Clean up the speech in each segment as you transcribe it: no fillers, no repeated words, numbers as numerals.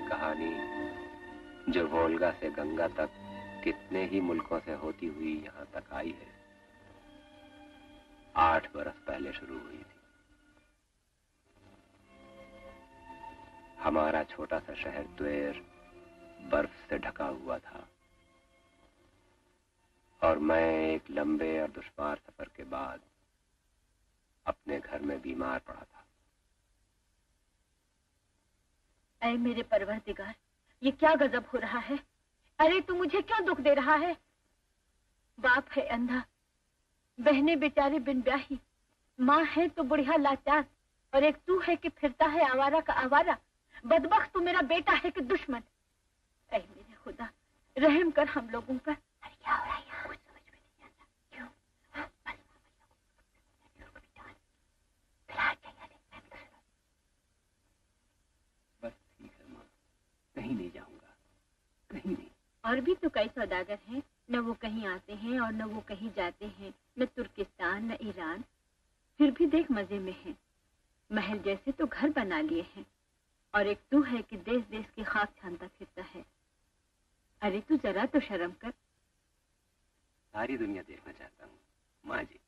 कहानी जो वोल्गा से गंगा तक कितने ही मुल्कों से होती हुई यहाँ तक आई है, 8 बरस पहले शुरू हुई थी। हमारा छोटा सा शहर द्वेर बर्फ से ढका हुआ था और मैं एक लंबे और दुश्वार सफर के बाद अपने घर में बीमार पड़ा था। ऐ मेरे परवरदिगार, ये क्या गजब हो रहा है? अरे तू मुझे क्यों दुख दे रहा है? बाप है अंधा, बहनें बेचारी बिन ब्याही, माँ है तो बुढ़िया लाचार, और एक तू है कि फिरता है आवारा का आवारा। बदबख्त तू मेरा बेटा है कि दुश्मन? ऐ मेरे खुदा, रहम कर हम लोगों पर। अरे क्या हो रहा है यहाँ? कुछ समझ में नहीं आता। क्यों? बस ठीक है माँ, कहीं नहीं जाऊंगा, कहीं नहीं। और भी तो कई सौदागर हैं, न वो कहीं आते हैं और न वो कहीं जाते हैं, न तुर्किस्तान न ईरान, फिर भी देख मजे में हैं। महल जैसे तो घर बना लिए हैं, और एक तू है कि देश देश की खाक छानता फिरता है। अरे तू जरा तो शर्म कर। सारी दुनिया देखना चाहता हूँ माँ जी।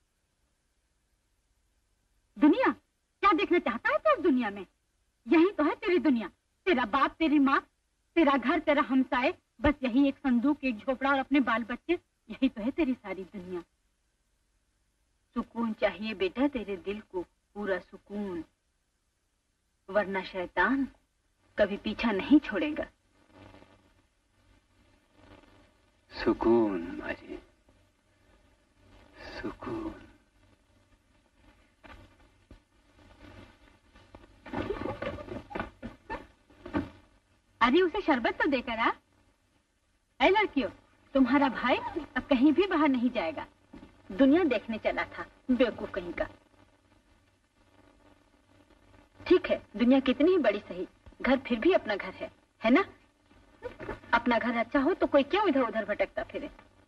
दुनिया? क्या देखना चाहता है तू इस दुनिया में? यही तो है तेरी दुनिया, तेरा बाप, तेरी माँ, तेरा घर, तेरा हमसाए, बस यही एक संदूक, एक झोपड़ा और अपने बाल बच्चे, यही तो है तेरी सारी दुनिया। सुकून चाहिए बेटा तेरे दिल को, पूरा सुकून, वरना शैतान कभी पीछा नहीं छोड़ेगा। सुकून माँ जी, सुकून। अरे उसे शरबत तो देकर आ। ऐ लड़कियों, तुम्हारा भाई अब कहीं भी बाहर नहीं जाएगा, दुनिया देखने चला था, बेवकूफ कहीं का। ठीक है, दुनिया कितनी ही बड़ी सही, घर फिर भी अपना घर है ना? अपना घर अच्छा हो तो कोई क्यों इधर उधर भटकता फिरे।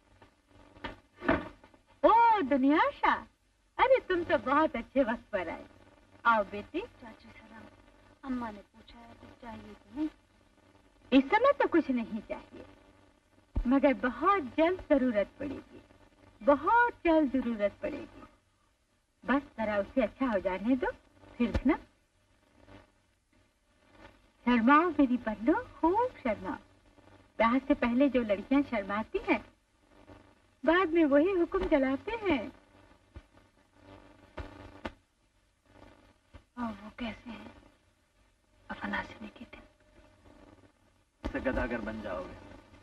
ओ दुनियाशा, अरे तुम तो बहुत अच्छे वक्त पर आए। आओ बेटी। चाची सलाम, अम्मा ने पूछा है कुछ चाहिए तो नहीं? इस समय तो कुछ नहीं चाहिए, मगर बहुत जल्द जरूरत पड़ेगी, बहुत जल्द जरूरत पड़ेगी। बस जरा उसे अच्छा हो जाने दो, फिर ना। शर्माओ मेरी बन्नो, खूब शर्माओ। ब्याह से पहले जो लड़कियां शर्माती हैं, बाद में वही हुक्म चलाते हैं। और वो कैसे हैं? अफनासिने के दिन से गदागर बन जाओगे।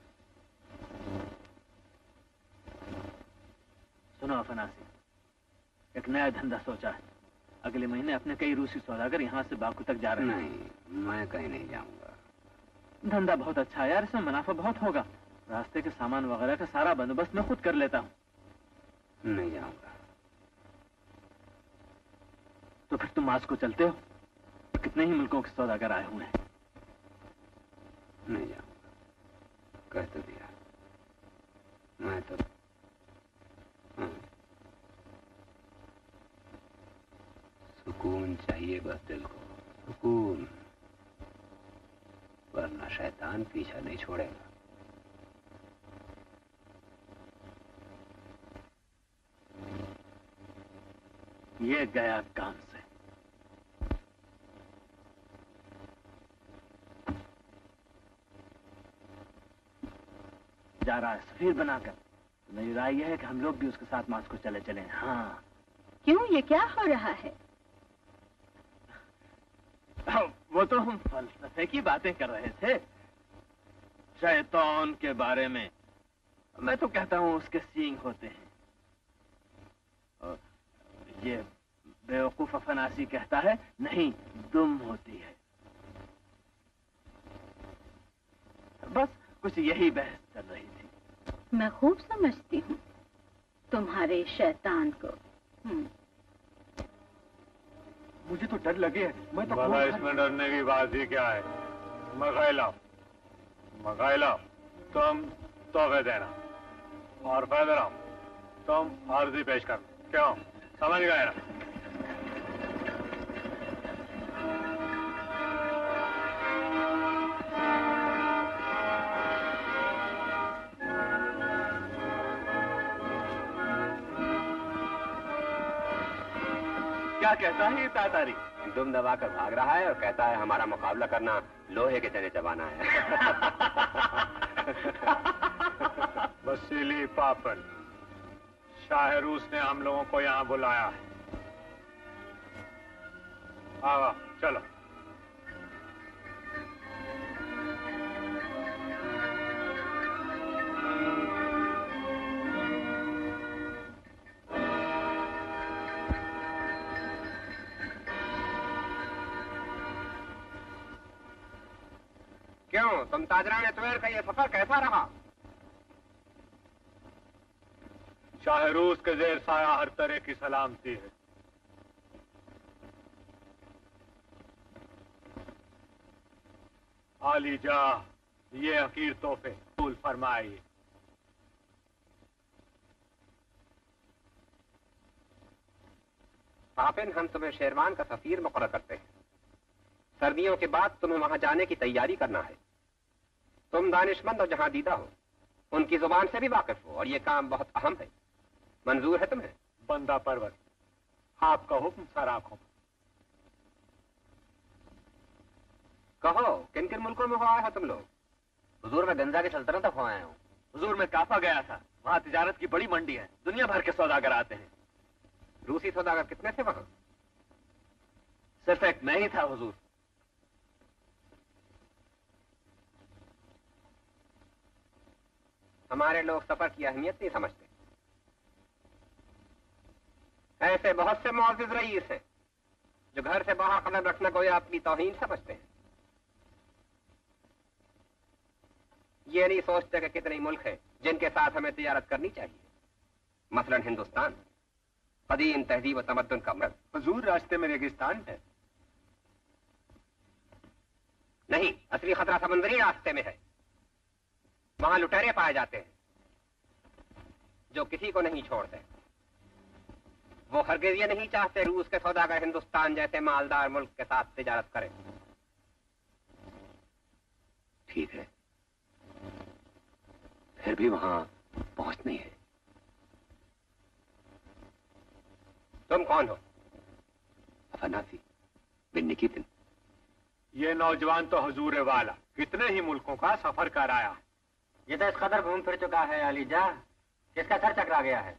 सुनो अफनासी, एक नया धंधा सोचा है। अगले महीने अपने कई रूसी सौदागर यहाँ से बाकू तक जा रहे हैं। नहीं, मैं कहीं नहीं जाऊंगा। धंधा बहुत अच्छा है यार, इसमें मुनाफा बहुत होगा। रास्ते के सामान वगैरह का सारा बंदोबस्त मैं खुद कर लेता हूँ। नहीं जाऊंगा। तो फिर तुम मास्को चलते हो? कितने ही मुल्कों के सौदागर आए हुए हैं। नहीं जाऊंगा, कह तो दिया। मैं तो सुकून चाहिए बस दिल को, सुकून, वरना शैतान पीछा नहीं छोड़ेगा। ये गया काम से। जा रहा है सफीर बनाकर। मेरी राय यह है कि हम लोग भी उसके साथ मास्को चले चले। हाँ। क्यों, ये क्या हो रहा है? वो तो हम फलसफे की बातें कर रहे थे, शैतान के बारे में। मैं तो कहता हूँ उसके सींग होते हैं। और ये बेवकूफ अफनासी कहता है नहीं, दुम होती है। बस कुछ यही बहस चल रही थी। मैं खूब समझती हूँ तुम्हारे शैतान को। मुझे तो डर लगे है। मैं तो भला इसमें डरने की बात ही क्या है? मगाइला तुम तोहफे देना और फैदराम तुम आर्जी पेश करना। क्यों, समझ गए ना? क्या कहता है ये तातारी? दुम दबाकर भाग रहा है और कहता है हमारा मुकाबला करना लोहे के चने चबाना है। वसीली पापन, शाह रूस ने हम लोगों को यहाँ बुलाया है। आओ चलो। क्यों तुम ताजरान अतवेर का ये सफर कैसा रहा? शाह रूस के जेर साया हर तरह की सलामती है। आली जा ये हकीर तोहफे कबूल फरमाइए। पापिन, हम तुम्हें शेरवान का सफीर मुकर्रर करते हैं। सर्दियों के बाद तुम्हें वहां जाने की तैयारी करना है। तुम दानिशमंद और जहां दीदा हो, उनकी जुबान से भी वाकिफ हो और ये काम बहुत अहम है। मंजूर है तुम्हें? बंदा परवर, आपका हुक्म सर आंखों पर। कहो किन किन मुल्कों में हो आए हो तुम लोग? हुजूर, मैं गंजा की सल्तनत तक हो आया हूँ। हुजूर, मैं काफा गया था। वहाँ तिजारत की बड़ी मंडी है, दुनिया भर के सौदागर आते हैं। रूसी सौदागर कितने थे वहां? सिर्फ एक मैं ही था हुजूर। हमारे लोग सफर की अहमियत नहीं समझते। ऐसे बहुत से मुअज़्ज़िज़ रईस हैं जो घर से बाहर कदम रखना गोया अपनी तौहीन समझते हैं। ये नहीं सोचते कि कितने मुल्क हैं जिनके साथ हमें तिजारत करनी चाहिए। मसलन हिंदुस्तान, कदीम तहजीब व तमद्दुन का मर्द। हुजूर, रास्ते में रेगिस्तान है। नहीं, असली खतरा समुद्री रास्ते में है। वहां लुटेरे पाए जाते हैं जो किसी को नहीं छोड़ते। वो हरगिज़ ये नहीं चाहते रूस के सौदागर हिंदुस्तान जैसे मालदार मुल्क के साथ तिजारत करें। ठीक है, फिर भी वहां पहुंचनी है। तुम कौन हो? अफनासी बिन निकितिन। ये नौजवान तो हुजूर वाला कितने ही मुल्कों का सफर कर आया है। ये तो इस कदर घूम फिर चुका है अली जा, किसका सर चकरा गया है।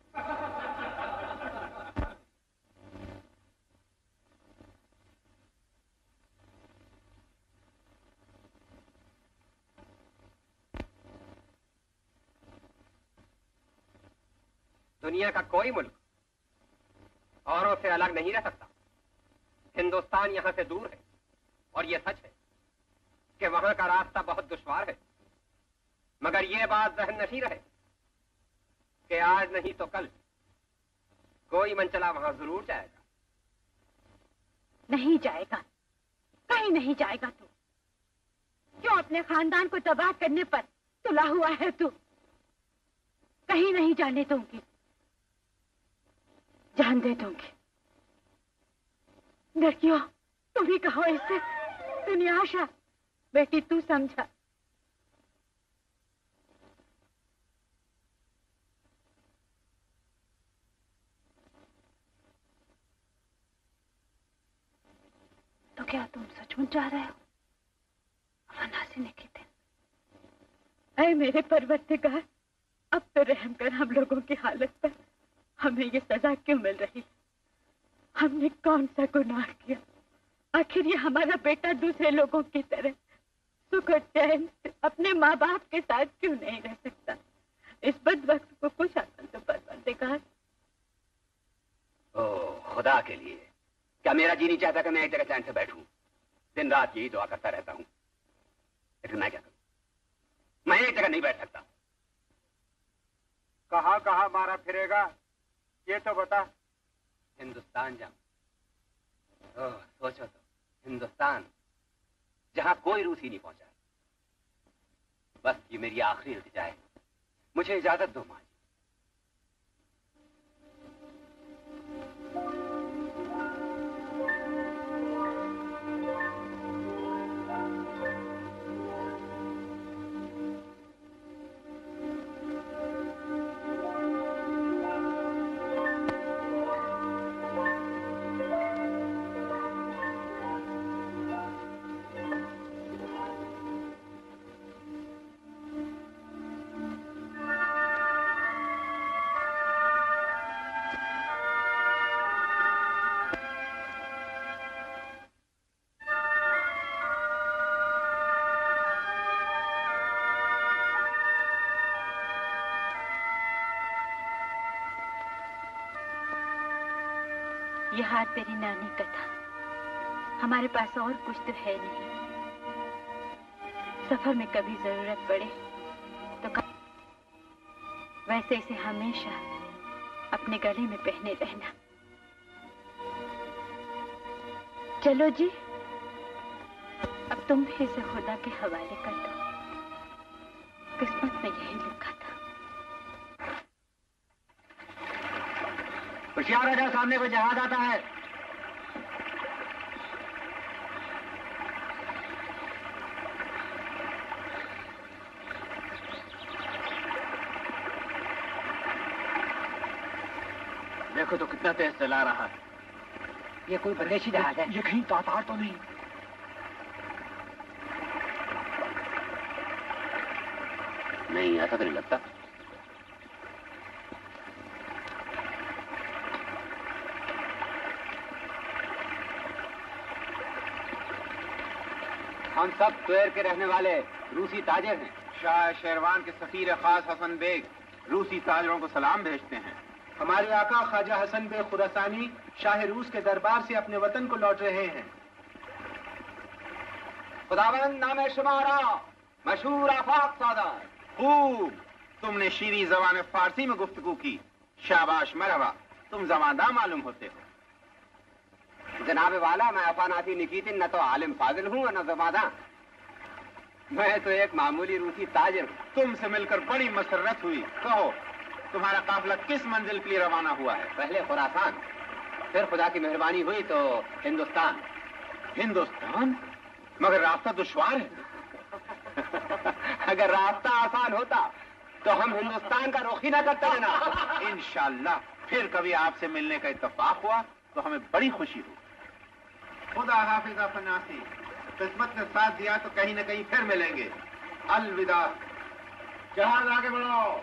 दुनिया का कोई मुल्क औरों से अलग नहीं रह सकता। हिंदुस्तान यहां से दूर है और यह सच है कि वहां का रास्ता बहुत दुश्वार है। मगर यह बात जहन नशीं रहे कि आज नहीं तो कल कोई मनचला वहां जरूर जाएगा। नहीं जाएगा, कहीं नहीं जाएगा तू। क्यों अपने खानदान को तबाह करने पर तुला हुआ है तू? कहीं नहीं जाने दूंगी, जान दे दूंगी। लड़कियों, तुम ही कहो इससे। दुनिया आशा बेटी, तू समझा। तो क्या तुम सचमुच जा रहे हो? अफनासी ने की थी। ऐ मेरे परवरदिगार, अब तो रहम कर हम लोगों की हालत पर। हमें ये सजा क्यों मिल रही है? हमने कौन सा गुनाह किया? आखिर ये हमारा बेटा दूसरे लोगों की तरह सुख और चैन से अपने माँ बाप के साथ क्यों नहीं रह सकता? इस बदबख्त को कुछ अकल तो परवरदिगार। ओ खुदा के लिए, क्या मेरा जी नहीं चाहता कि मैं एक जगह चैन से बैठूं? दिन रात यही दुआ करता रहता हूं, लेकिन मैं क्या करूं? मैं एक जगह नहीं बैठ सकता। कहाँ कहाँ मारा फिरेगा ये तो बता। हिंदुस्तान जाऊं। सोचो तो, हिंदुस्तान जहां कोई रूसी नहीं पहुंचा। बस ये मेरी आखिरी इल्तिजा है, मुझे इजाजत दो माँ। ये हार तेरी नानी का था। हमारे पास और कुछ तो है नहीं। सफर में कभी जरूरत पड़े तो वैसे इसे हमेशा अपने गले में पहने रहना। चलो जी, अब तुम भी इसे खुदा के हवाले कर दो। किस्मत में यही लिखा था। होशियार राजा, सामने कोई जहाज आता है। देखो तो कितना तेज चला रहा है। ये कोई परदेशी जहाज है। ये कहीं तातार तो नहीं? नहीं, ऐसा तो नहीं लगता। हम सब त्वेर के रहने वाले रूसी ताजिर हैं। शाह शेरवान के सफीर खास हसन बेग रूसी ताजरों को सलाम भेजते हैं। हमारे आका ख्वाजा हसन बेग खुरासानी शाह रूस के दरबार से अपने वतन को लौट रहे हैं। खुदावंद नाम शुमारा मशहूर आफाक सादार। खूब, तुमने शीरी जबान फारसी में गुफ्तगू की। शाबाश मरहबा, तुम जमादा मालूम होते हो। जनाब वाला, मैं अफानाती निकीतिन न तो आलिम फाजिल हूँ और न जमादा। मैं तो एक मामूली रूसी ताजिर हूँ। तुमसे मिलकर बड़ी मसरत हुई। कहो, तुम्हारा काफिला किस मंजिल के लिए रवाना हुआ है? पहले खुरासान, फिर खुदा की मेहरबानी हुई तो हिंदुस्तान। हिंदुस्तान? मगर रास्ता दुश्वार है। अगर रास्ता आसान होता तो हम हिंदुस्तान का रुख ही न करते ना। इंशाअल्लाह फिर कभी आपसे मिलने का इत्तेफाक हुआ तो हमें बड़ी खुशी हुई। खुदा हाफिज फनासी, किस्मत ने साथ दिया तो कहीं न कहीं फिर मिलेंगे। अलविदा। जहाज आगे बढ़ाओ।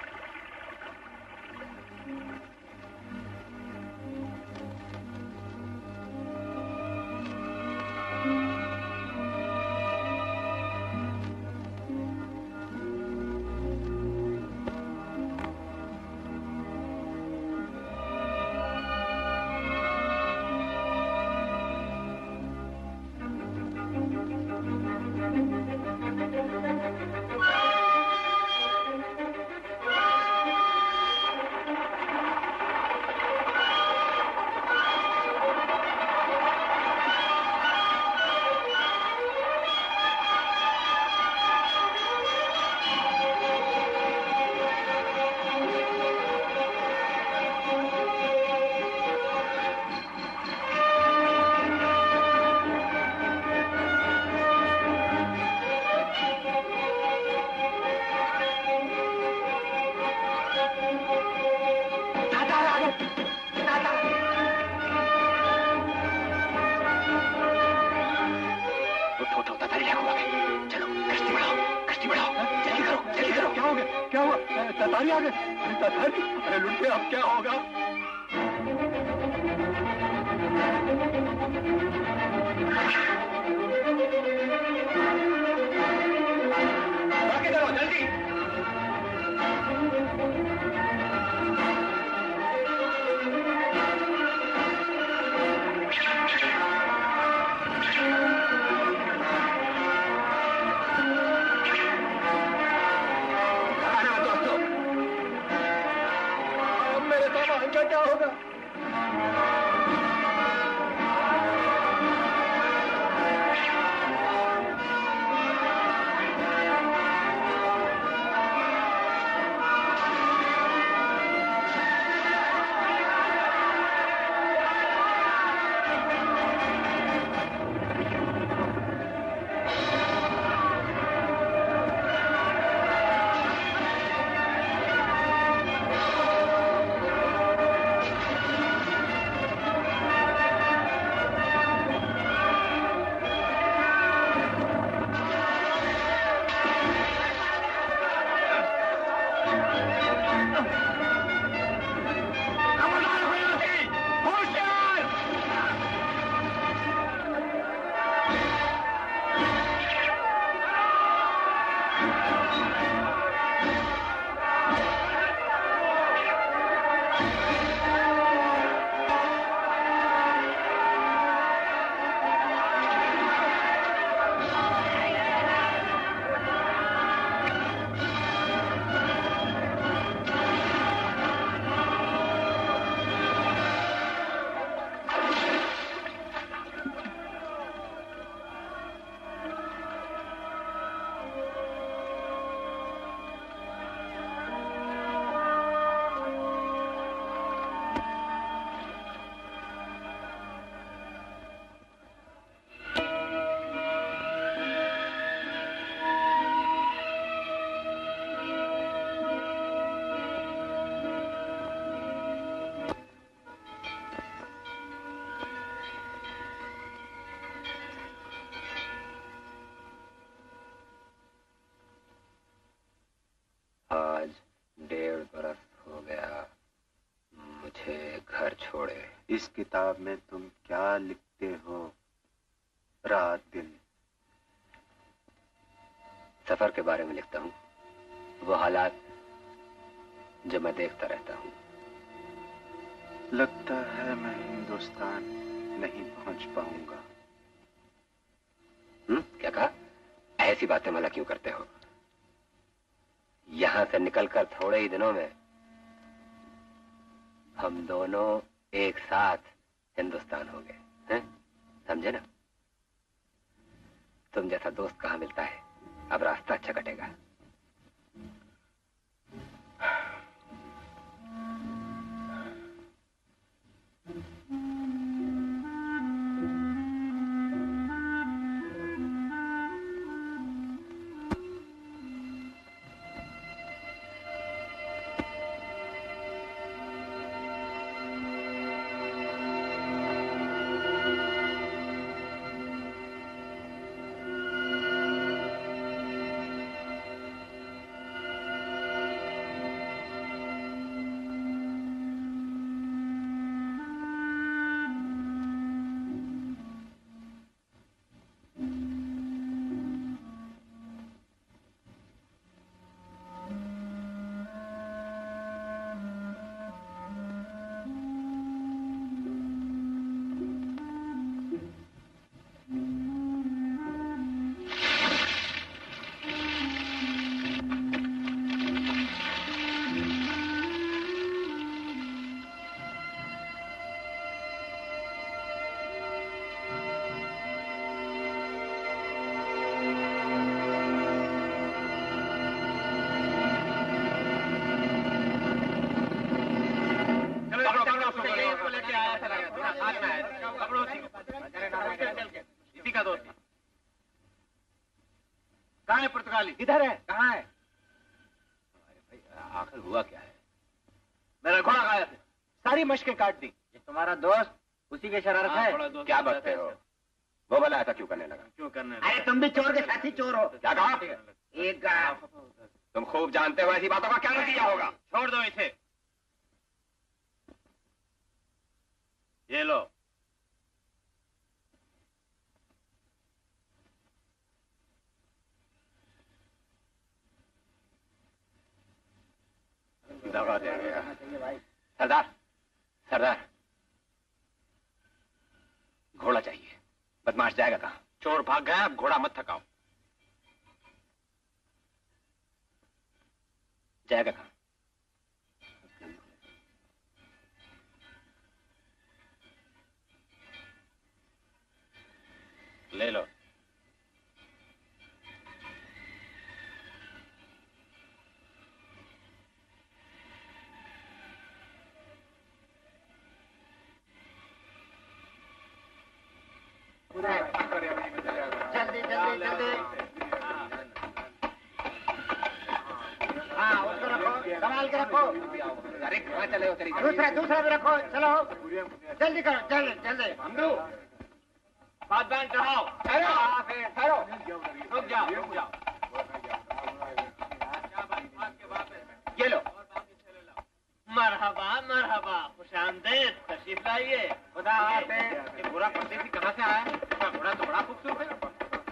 तातारी आ गए। तातारी, अरे लुटे, अब क्या होगा? आगे चलो जल्दी। क्या होगा? घोड़े। इस किताब में तुम क्या लिखते हो रात दिन? सफर के बारे में लिखता हूँ, वो हालात जो मैं देखता रहता हूँ। लगता है मैं हिंदुस्तान नहीं पहुंच पाऊंगा। क्या कहा? ऐसी बातें मला क्यों करते हो? यहां से निकलकर थोड़े ही दिनों में हम दोनों एक साथ हिंदुस्तान हो गए हैं, समझे ना? तुम जैसा दोस्त कहां मिलता है। अब रास्ता अच्छा कटेगा। इसी का दोस्त कहाँ है? पुर्तगाली इधर है। कहाँ है? आखिर हुआ क्या है? मेरा घोड़ा गायब है। सारी मशकें काट दी। ये तुम्हारा दोस्त उसी की शरारत है? क्या बकते हो? वो भला ऐसा क्यों करने लगा? क्यों करने? अरे तुम भी चोर के साथी चोर हो। क्या कहा? एक तुम खूब जानते हो ऐसी बातों का क्या नतीजा होगा। छोड़ दो इसे। ये लो। दगा दे गया। सरदार, सरदार, घोड़ा चाहिए। बदमाश जाएगा कहाँ? चोर भाग गया, अब घोड़ा मत थकाओ। जाएगा कहाँ? ले लो। जल्दी जल्दी जल्दी। हाँ, उसको रखो, संभाल के रखो। अरे कहाँ चले हो तेरी? दूसरा भी रखो। चलो जल्दी करो, जल्दी जल्दी। हमदू बात बैंड चढ़ाओ। ठहरो, रुक जाओ। ये लो। मरहबा मरहबा, खुशामदीद, तशरीफ लाइए। खुदा हाफिज़। ये बुरा परदेसी कहाँ से आया? घोड़ा तो बड़ा खूबसूरत है।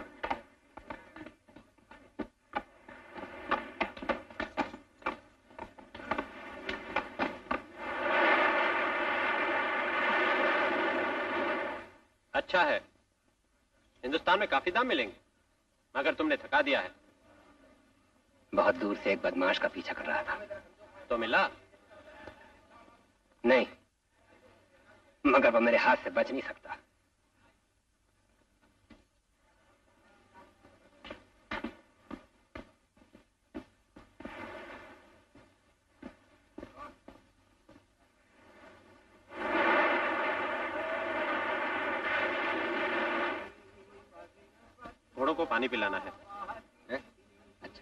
अच्छा है, हिंदुस्तान में काफी दाम मिलेंगे, मगर तुमने थका दिया है। बहुत दूर से एक बदमाश का पीछा कर रहा था। तो मिला? नहीं, मगर वो मेरे हाथ से बच नहीं सकता। घोड़ों को पानी पिलाना है। अच्छा।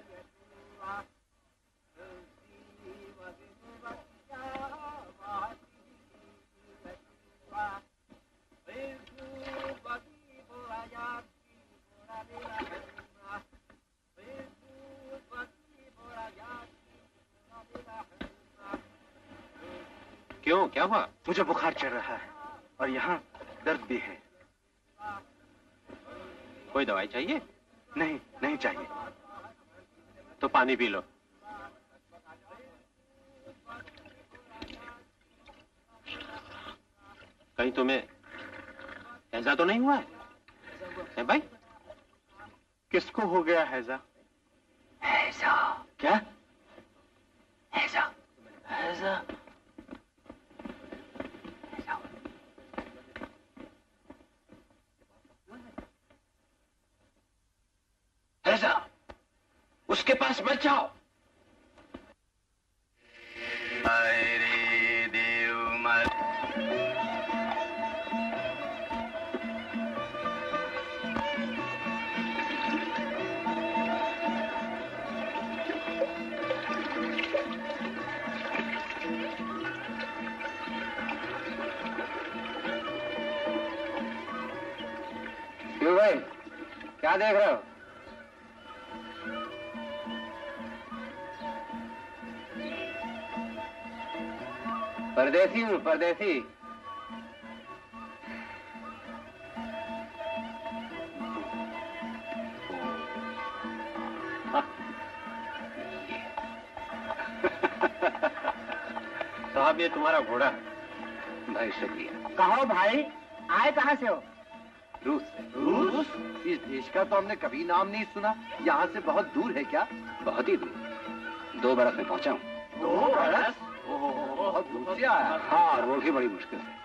क्यों, क्या हुआ? मुझे बुखार चढ़ रहा है और यहाँ दर्द भी है। कोई दवाई चाहिए? नहीं, नहीं चाहिए। तो पानी पी लो। कहीं तुम्हें हैजा तो नहीं हुआ है भाई? किसको हो गया हैजा? हैजा? क्या? हैजा? हैजा? हैजा? उसके पास मत जाओ। मेरे देव मत। क्यों भाई, क्या देख रहे हो? परदेसी हूँ, परदेसी। साहब ये तुम्हारा घोड़ा। भाई शुक्रिया। कहो भाई, आए कहाँ से हो? रूस से। रूस? इस देश का तो हमने कभी नाम नहीं सुना। यहाँ से बहुत दूर है क्या? बहुत ही दूर, 2 बरस में पहुंचा हूँ। 2 बरस? ओहो, बहुत दूर से आया। हाँ, और वो भी बड़ी मुश्किल से।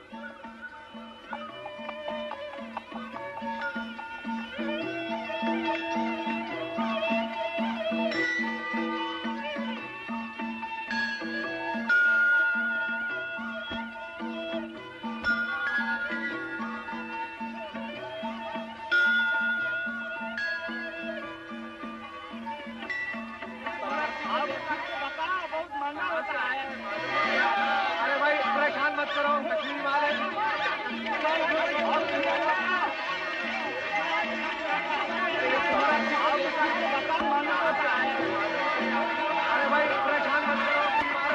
अरे भाई परेशान मत करो, मछली मारे। अरे भाई परेशान मत करो।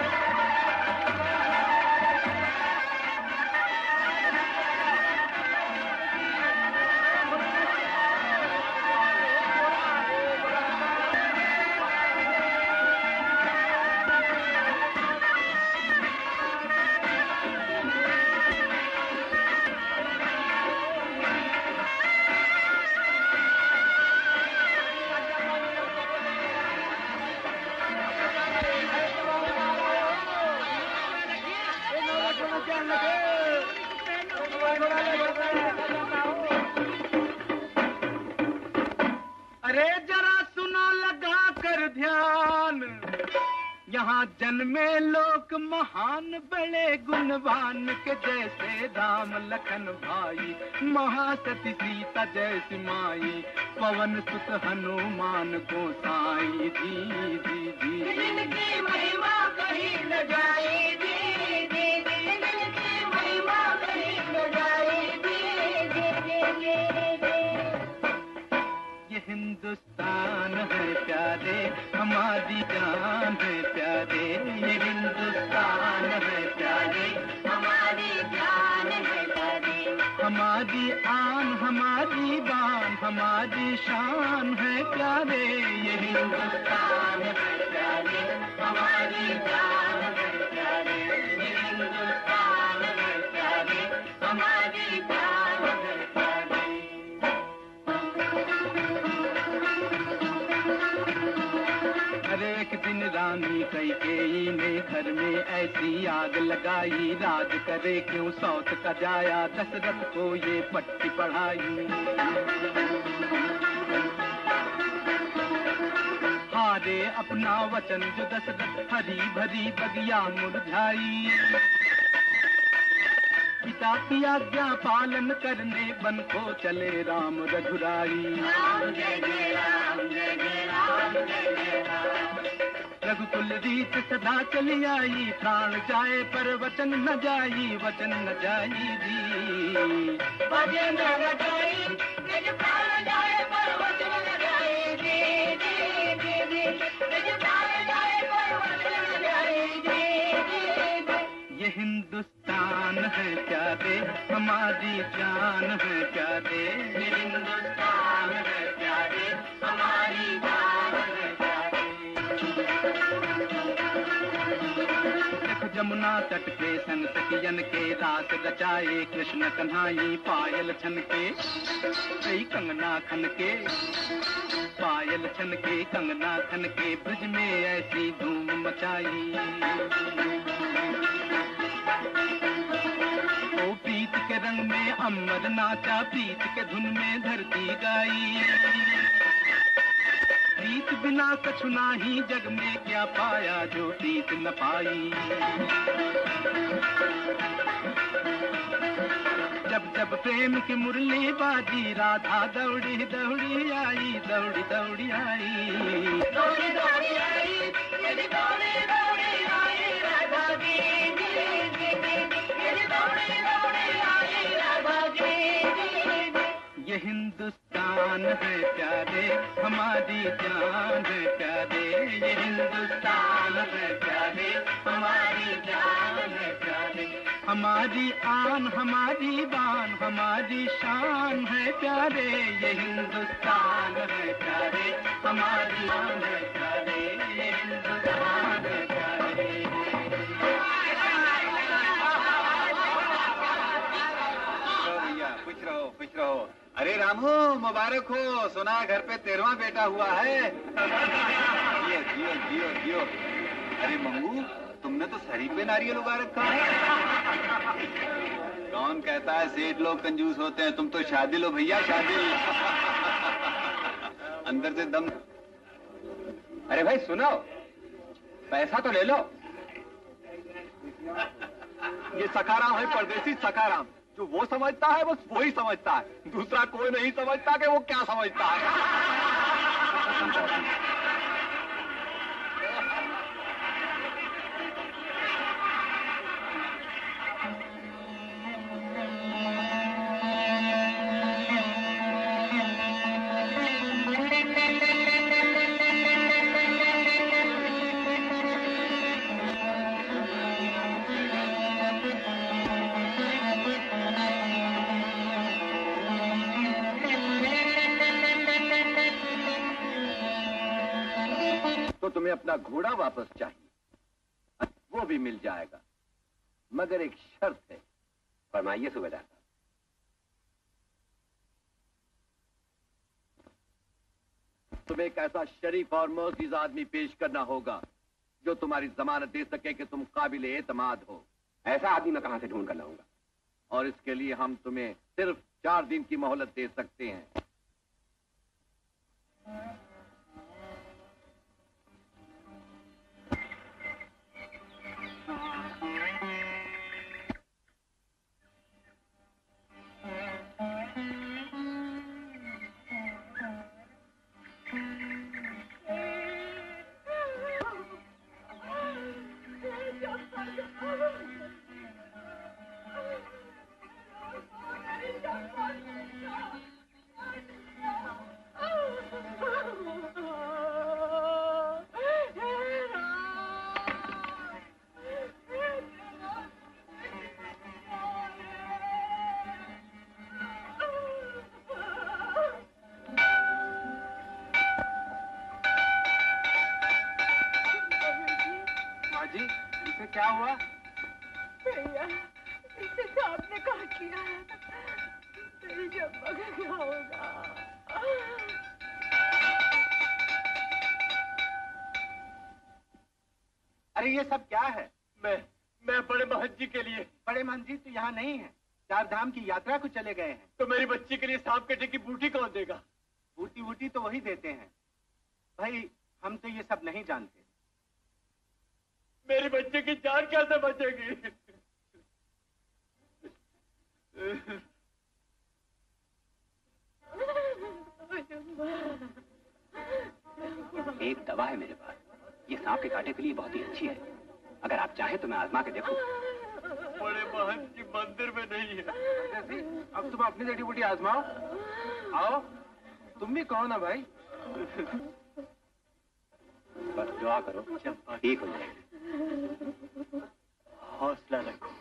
अरे जरा सुनो लगा कर ध्यान, यहाँ जन्मे लोग महान बड़े गुणवान के जैसे राम लखन भाई, महासती सीता जैसी माई, पवन सुत हनुमान गोसाई जी जी जी। जिनकी महिमा कहीं न जाए जी जी जी, जिनकी महिमा कहीं न जाए जी जी जी। ये हिंदुस्तान है प्यारे, हमारी जान है प्यारे, ये हिंदुस्तान है प्यारे, हमारी जान है प्यारे, हमारी आन हमारी बान हमारी शान है प्यारे, ये हिंदुस्तान है प्यारे, हमारी जान है प्यारे, ये हिंदुस्तान है प्यारे, हमारी जान है प्यारे। हर एक दिन रानी कैकेयी ने घर में ऐसी आग लगाई, राज करे क्यों सौत का जाया, दशरथ को ये पट्टी पढ़ाई। हारे अपना वचन जो दशरथ, हरी भरी बगिया मुरझाई, पिता की आज्ञा पालन करने बन को चले राम रघुराई। राम जय जय राम, जय जय राम, जय जय राम। रघुकुल रीत सदा चली आई, प्राण जाए पर वचन न जाई, वचन न जाई जी। वचन न जाई, निज प्राण जाए पर वचन न जाई जी जी जी जी। निज प्राण जाए पर वचन न जाई जी जी जी। ये हिंदुस्तान है प्यारे, हमारी जान है प्यारे। ये हिंदुस्तान है प्यारे, हमारी जान है प्यारे। देखो जमुना तट पे सन सखियन के रात रचाए, कृष्ण कन्हाई पायल छन के, कई कंगना खन के, पायल छन के कंगना खन के, ब्रिज में ऐसी धूम मचाई। ओ प्रीत के रंग में अमर नाचा, प्रीत के धुन में धरती गाई। प्रीत बिना कछु नाही जग में, क्या पाया जो प्रीत न पाई। जब जब प्रेम की मुरली बाजी, राधा दौड़ी दौड़ी आई, दौड़ी दौड़ी आई, दौड़ी दौड़ी आई, मेरी दौड़ी दौड़ी आई राधा जी, मेरी दौड़ी दौड़ी आई राधा जी। ये हिंदुस्तान है प्यारे, हमारी जान है प्यारे। ये हिंदुस्तान है प्यारे, हमारी जान है प्यारे। हमारी आन, हमारी बान, हमारी शान है प्यारे। ये हिंदुस्तान है प्यारे, हमारी शान है प्यारे। ये हिंदुस्तान है प्यारे। भैया खुश रहो, खुश रहो। अरे रामू मुबारक हो, सुना घर पे 13वां बेटा हुआ है। जियो जियो जियो जियो। अरे मंगू, तुमने तो सरी पे नारियल उगा रखा है। कौन कहता है सेठ लोग कंजूस होते हैं? तुम तो शादी लो भैया, शादी। अंदर से दम। अरे भाई सुनो, पैसा तो ले लो। ये सकाराम है, परदेसी सकाराम। जो वो समझता है बस वही समझता है, दूसरा कोई नहीं समझता कि वो क्या समझता है। तो तुम्हें अपना घोड़ा वापस चाहिए, वो भी मिल जाएगा, मगर एक शर्त है। फरमाइए सूबेदार साहब। तुम्हें एक ऐसा शरीफ और मोअज़्ज़िज़ आदमी पेश करना होगा जो तुम्हारी जमानत दे सके कि तुम काबिल एतमाद हो। ऐसा आदमी मैं कहां से ढूंढ कर लाऊंगा? और इसके लिए हम तुम्हें सिर्फ 4 दिन की मोहलत दे सकते हैं। क्या हुआ? भैया, इसे सांप ने काट लिया है। तेरी जब्बा का क्या होगा? अरे ये सब क्या है? मैं बड़े महंत जी के लिए। बड़े महंत जी तो यहाँ नहीं है, 4 धाम की यात्रा को चले गए हैं। तो मेरी बच्ची के लिए सांप कटे की बूटी कौन देगा? बूटी वूटी तो वही देते हैं भाई, हम तो ये सब नहीं जानते। मेरी बच्चे की जान कैसे बचेगी? एक दवा है मेरे पास, ये सांप के कांटे के लिए बहुत ही अच्छी है। अगर आप चाहें तो मैं आजमा के देखूं। बड़े महंत जी मंदिर में नहीं है। अब तुम अपनी जड़ी बूटी आजमाओ। आओ, तुम भी कहो ना भाई। बस दुआ करो, ठीक हो जाएगा। हौसला रखो।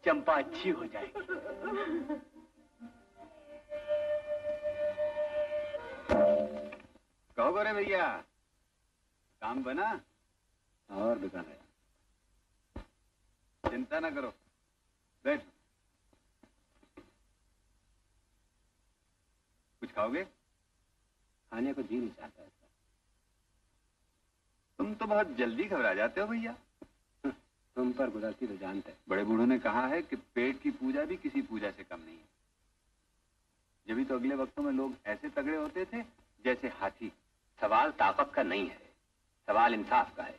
चंपा अच्छी हो जाएगी। कहो गोरे भैया, काम बना? और दुकान है, चिंता ना करो, बैठ। कुछ खाओगे? खाने को जी नहीं चाहता है। तुम तो बहुत जल्दी घबरा जाते हो भैया। तुम पर गुजरती तो जानते हैं। बड़े बूढ़ों ने कहा है कि पेट की पूजा भी किसी पूजा से कम नहीं है। जब तो अगले वक्तों में लोग ऐसे तगड़े होते थे जैसे हाथी। सवाल ताकत का नहीं है, सवाल इंसाफ का है।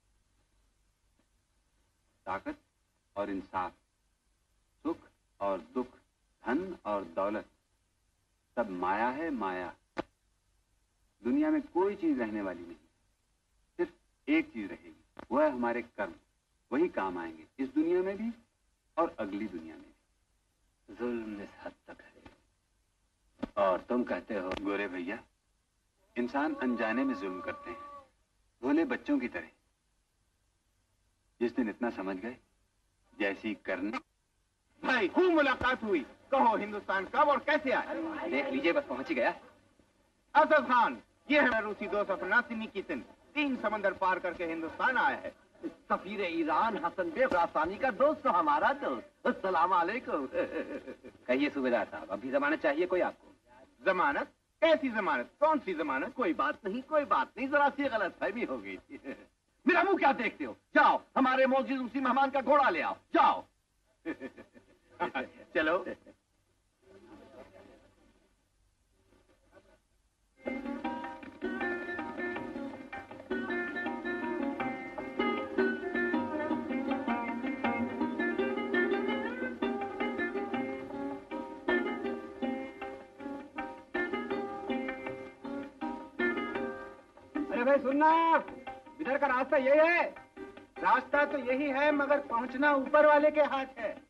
ताकत और इंसाफ, सुख और दुख, धन और दौलत, सब माया है, माया। दुनिया में कोई चीज रहने वाली नहीं, सिर्फ एक चीज रहेगी, वह है हमारे कर्म। वही काम आएंगे इस दुनिया में भी और अगली दुनिया में भी। जुल्म इस हद तक है और तुम कहते हो? गोरे भैया, इंसान अनजाने में जुल्म करते हैं, भोले बच्चों की तरह। जिस दिन इतना समझ गए, जैसी करने। भाई खूब मुलाकात हुई, कहो हिंदुस्तान कब और कैसे आए? देख लीजिए, बस पहुंच ही गया। असद खान, ये है रूसी दोस्त अफनासी निकितिन, 3 समंदर पार करके हिंदुस्तान आया है। सफीर ईरान हसन बे खुरासानी का दोस्त तो हमारा दोस्त। अस्सलाम वालेकुम। कहिए सूबेदार साहब, अभी जमानत चाहिए कोई आपको? जमानत? कैसी जमानत? कौन सी जमानत? कोई बात नहीं, कोई बात नहीं, जरा सी गलतफहमी हो गई थी। मेरा मुंह क्या देखते हो? जाओ हमारे मौजूद उसी मेहमान का घोड़ा ले आओ, जाओ। चलो। अरे भाई सुनना, इधर का रास्ता यही है। रास्ता तो यही है, मगर पहुंचना ऊपर वाले के हाथ है।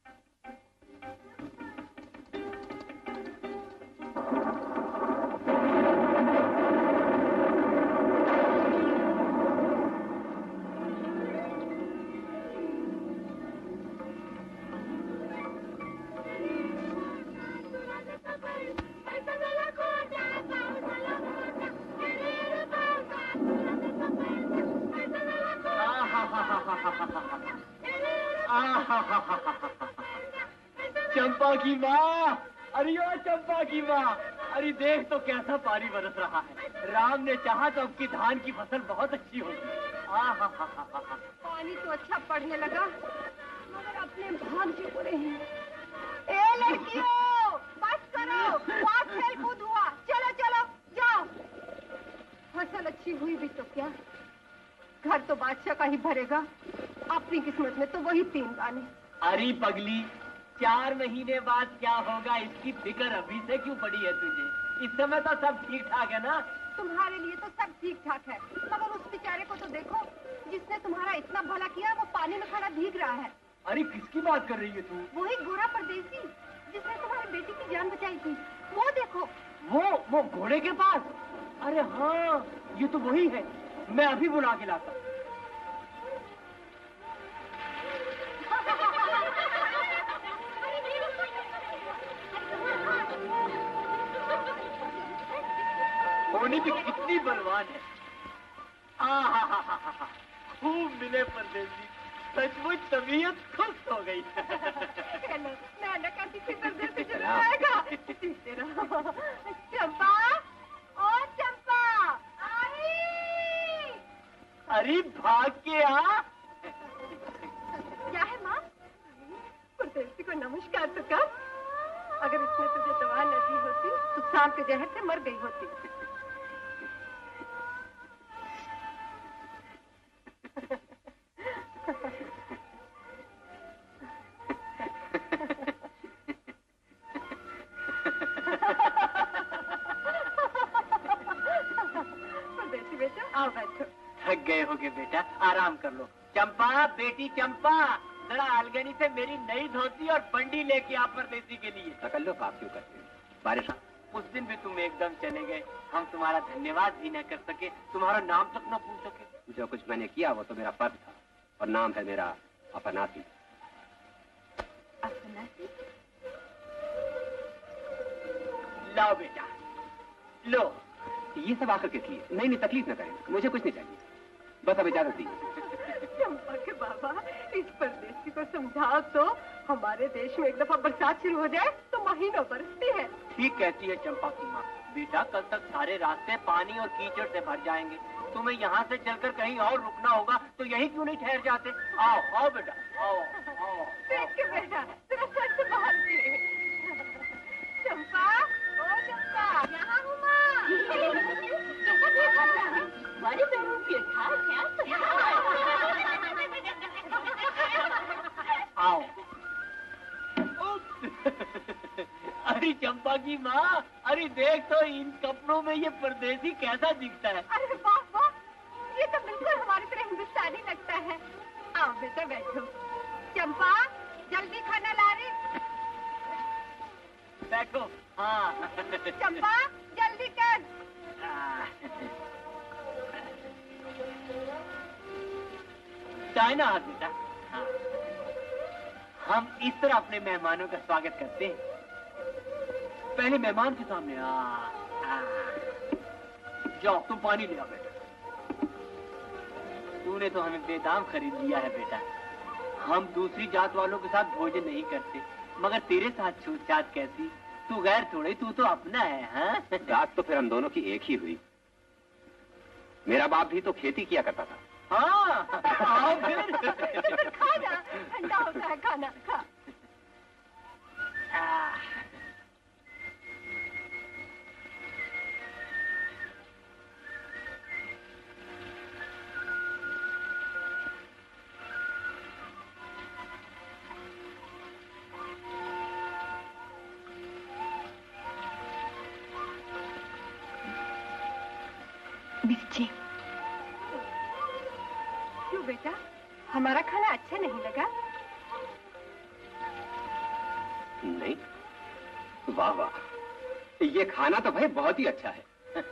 चंपा की माँ, अरे ओ चंपा की माँ, अरे देख तो कैसा पानी बरस रहा है। राम ने चाहा तो आपकी धान की फसल बहुत अच्छी होगी। पानी तो अच्छा पड़ने लगा, मगर अपने भाग्य बुरे हैं। ए लड़कियों, बस करो, बहुत खेल कूद हुआ, चलो चलो जाओ। फसल अच्छी हुई भी तो क्या, घर तो बादशाह का ही भरेगा। अपनी किस्मत में तो वही 3 गाने। अरे पगली, 4 महीने बाद क्या होगा इसकी फिक्र अभी से क्यों पड़ी है तुझे? इस समय तो सब ठीक ठाक है ना? तुम्हारे लिए तो सब ठीक ठाक है, मगर उस बेचारे को तो देखो, जिसने तुम्हारा इतना भला किया, वो पानी में खड़ा भीग रहा है। अरे किसकी बात कर रही है तू? वही गोरा परदेसी जिसने तुम्हारी बेटी की जान बचाई थी, वो देखो। वो घोड़े के पास? अरे हाँ, ये तो वही है। मैं अभी बुला के लाता। होनी भी कितनी बलवान है। खूब मिले परदेसी, सचमुच तबीयत खुश हो गई। चलो, मैं न कहती थी परदेसी चला आएगा। सीखते रहो। चंपा, ओ चंपा, आई। अरे भाग के आ। क्या है माँ? परदेसी को नमस्कार तो कर। अगर उसने तुझे दवा न दी होती तो सांप के जहर से मर गई होती। परदेसी बेटा, आओ बैठो। थक गए होगे बेटा, आराम कर लो। चंपा, बेटी चंपा, जरा अलगनी से मेरी नई धोती और बंडी लेके आ परदेसी के लिए। तकल्लुफ आप क्यों करते हो? बारिश। उस दिन भी तुम एकदम चले गए, हम तुम्हारा धन्यवाद भी न कर सके, तुम्हारा नाम तक न पूछ सके। जो कुछ मैंने किया वो तो मेरा फर्ज था, और नाम है मेरा अफनासी। अफनासी, लाओ बेटा, लो। ये सब आकर किस लिए? नहीं नहीं, तकलीफ न करें, मुझे कुछ नहीं चाहिए, बस अब इजाजत दीजिए। चंपा के बाबा, इस परदेसी को समझाओ तो, हमारे देश में एक दफा बरसात शुरू हो जाए तो महीनों बरसती है। ठीक कहती है चंपा की माँ। बेटा, कल तक सारे रास्ते पानी और कीचड़ से भर जाएंगे। तुम्हें यहाँ से चलकर कहीं और रुकना होगा, तो यहीं क्यों नहीं ठहर जाते? आओ आओ बेटा, आओ आओ। देख के बेटा, तेरा सर से बाहर निकले। चंपा, ओ चंपा, यहाँ हूँ माँ। हमारे बहन की आओ। अरे चंपा की माँ, अरे देख तो इन कपड़ों में ये परदेसी कैसा दिखता है। अरे वाह वाह, ये तो बिल्कुल हमारी तरह हिंदुस्तानी लगता है। आओ बेटा बैठो। चंपा, जल्दी खाना ला रही। बैठो। हाँ। चंपा, जल्दी कर। चाय ना हाथ बेटा। हाँ। हम इस तरह अपने मेहमानों का स्वागत करते हैं। पहले मेहमान के सामने जाओ, तुम पानी ले आओ बेटा। तूने तो हमें बेदाम खरीद लिया है बेटा। हम दूसरी जात वालों के साथ भोजन नहीं करते, मगर तेरे साथ छूत-छात कैसी? तू गैर थोड़े, तू तो अपना है। हाँ? रात तो फिर हम दोनों की एक ही हुई। मेरा बाप भी तो खेती किया करता था। हाँ, आओ फिर। खाना ठंडा होता है, खाना खा। मिर्ची। क्यों बेटा, हमारा खाना अच्छा नहीं लगा? नहीं, वाह वाह, ये खाना तो भाई बहुत ही अच्छा है।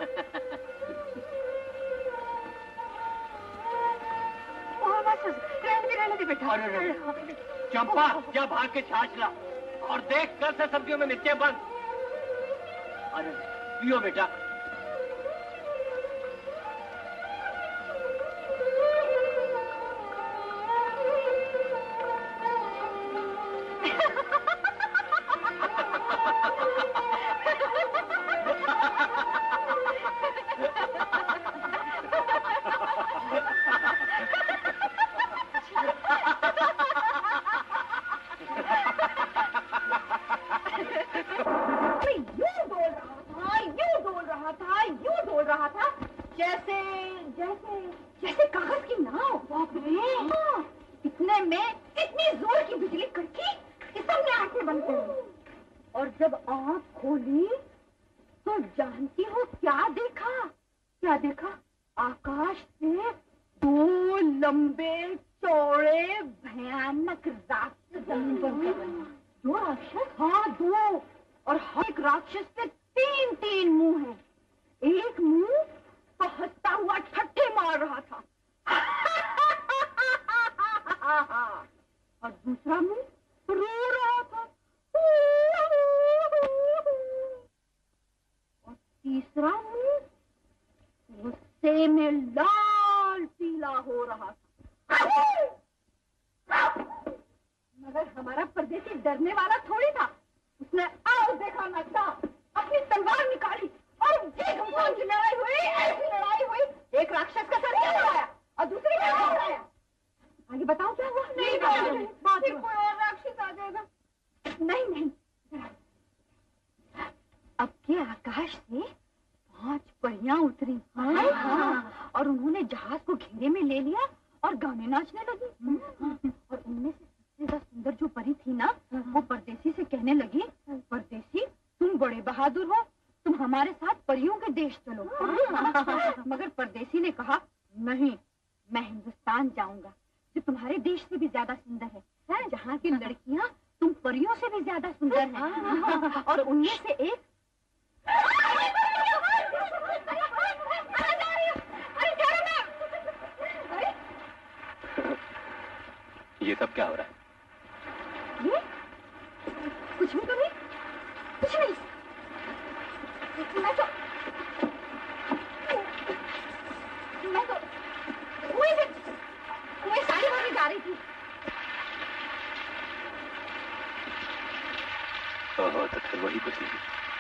रहने दे बेटा। अरे चंपा, जा भाग के छाछ ला, और देख कल से सब्जियों में मिर्चें बंद। अरे पियो बेटा। कुछ भी तो नहीं, कुछ नहीं। मैं तो कुएं साड़ी भरने जा रही थी। ओहो, तो फिर वही कुछ नहीं।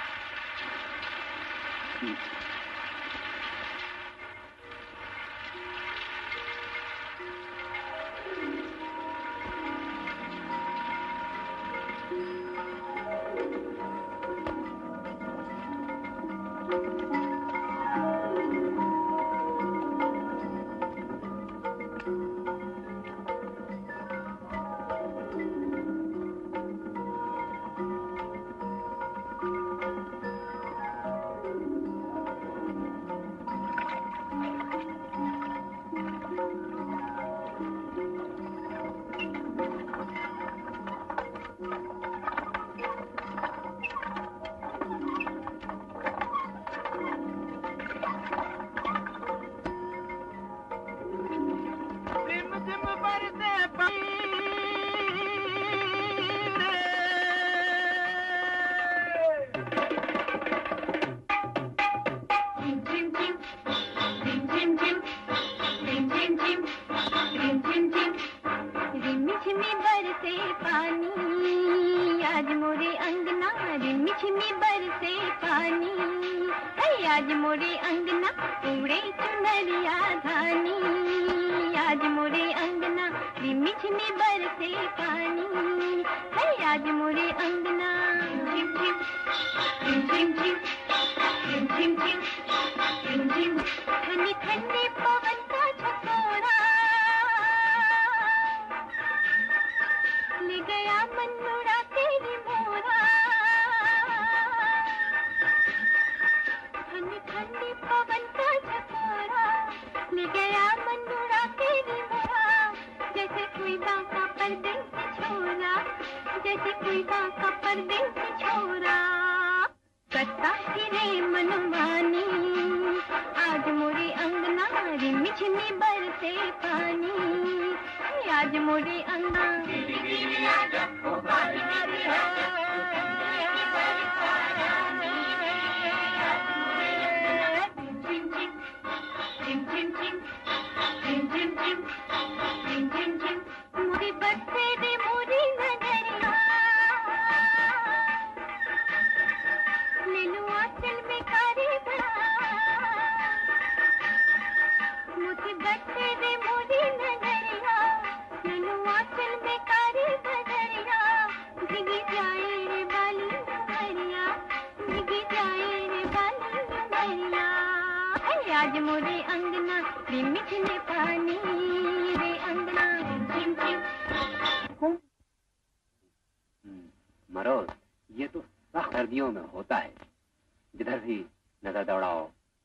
मरोज, ये तो सख्त सर्दियों में होता है। जिधर भी नजर दौड़ाओ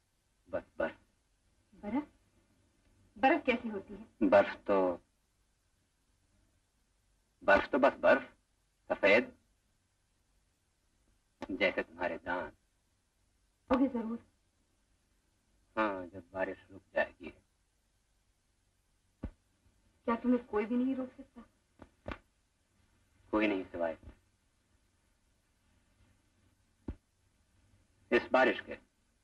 बस बर्फ। बर्फ? बर्फ कैसी होती है? बर्फ तो बस बर्फ, सफेद जैसे तुम्हारे दांत। होगी जरूर। हाँ, जब बारिश रुक जाएगी। क्या तुम्हें कोई भी नहीं रोक सकता? कोई नहीं सिवाय इस बारिश के।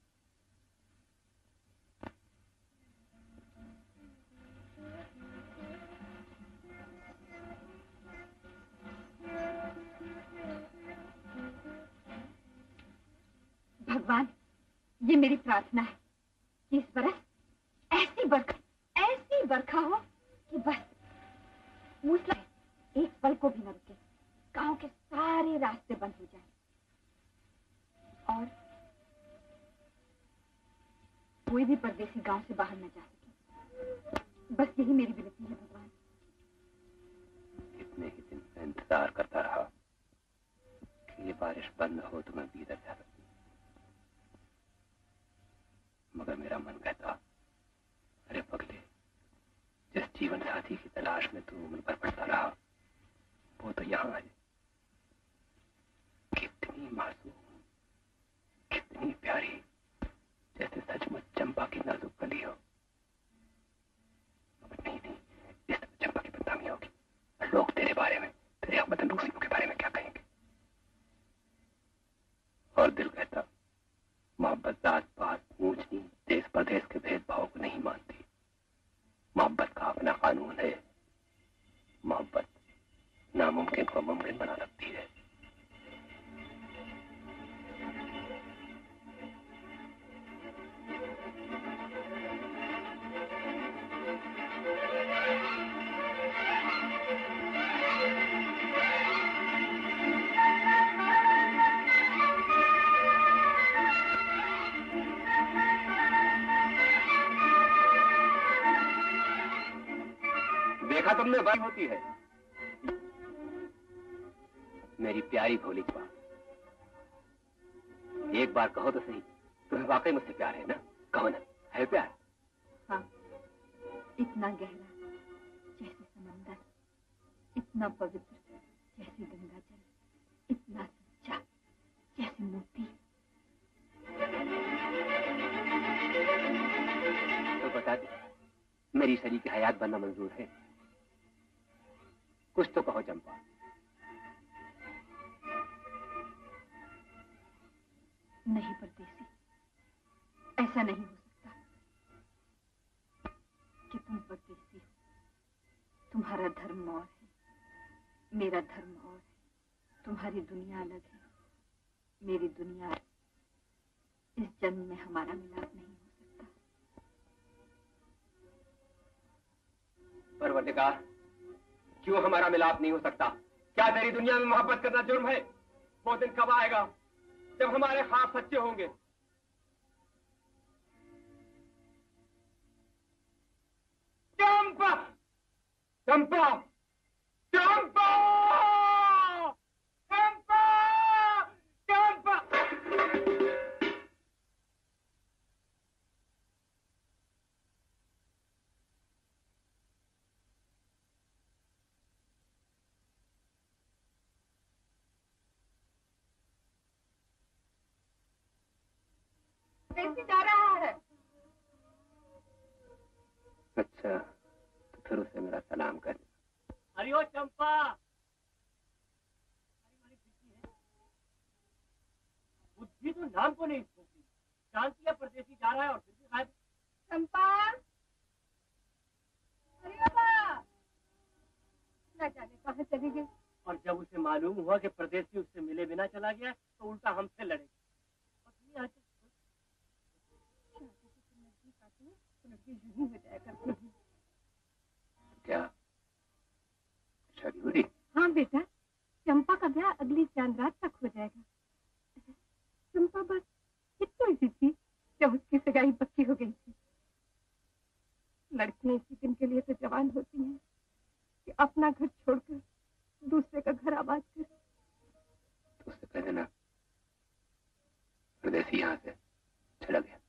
भगवान, ये मेरी प्रार्थना है कि इस बरस ऐसी बरखा हो कि बस मूसलाधार एक पल को भी न रुके, गांव के सारे रास्ते बंद हो जाएं और कोई भी परदेसी गांव से बाहर न जा सके। बस यही मेरी विनती है भगवान। कितने ही दिन से इंतजार करता रहा कि ये बारिश बंद हो तो मैं भीतर जा सकूं, मगर मेरा मन कहता, अरे पगले, जिस जीवन साथी की तलाश में तू उम्र भर पड़ता रहा वो तो यहाँ है। कितनी मासूम, कितनी प्यारी, जैसे सचमुच चंपा की नाजुक कली हो। मगर नहीं, इस चंपा की बदनामी होगी। लोग तेरे बारे में, तेरे हमवतन रूसियों के बारे में क्या कहेंगे? नामुमकिन को मुमकिन बना सकती है। देखा तुमने, वही होती है मेरी प्यारी भोली बात। एक बार कहो तो सही, तुम्हें वाकई मुझसे प्यार है ना? कहो ना, है प्यार? हाँ, इतना गहरा जैसे समंदर, इतना पवित्र जैसे गंगा जल, इतना सच्चा जैसे मोती। तो बता दे, मेरी शरीक हयात बनना मंजूर है? कुछ तो कहो चंपा। नहीं परदेसी, ऐसा नहीं हो सकता कि तुम परदेसी हो। तुम्हारा धर्म और है, मेरा धर्म और है। तुम्हारी दुनिया अलग है, मेरी दुनिया। इस जन्म में हमारा मिलाप नहीं हो सकता। परवरदिगार, क्यों हमारा मिलाप नहीं हो सकता? क्या तेरी दुनिया में मोहब्बत करना जुर्म है? वो दिन कब आएगा जब हमारे ख्वाब सच्चे होंगे? चंपा, चंपा, चंपा, चंपा, चंपा। कैसे जा रहा है? अच्छा, तो फिर उसे मेरा सलाम कर। हरिओ चंपा। बुद्धि तो नाम को नहीं छोड़ती। जानती है परदेसी जा रहा है और फिर भी गायब। चंपा, अरे बाबा, न जाने कहाँ चली गई। और जब उसे मालूम हुआ कि परदेसी उससे मिले बिना चला गया तो उल्टा हमसे लड़ेगी। और तुम्हें आज हो जाया करती है। क्या शादी हुई? हाँ बेटा, चंपा का ब्याह अगली चांद रात तक हो जाएगा। चंपा बस इतनी सी थी जब उसकी सगाई पक्की हो गई थी। लड़कियां इसी दिन के लिए तो जवान होती हैं कि अपना घर छोड़कर दूसरे का घर आबाद कर। तो उससे कह देना परदेसी यहाँ से चला गया।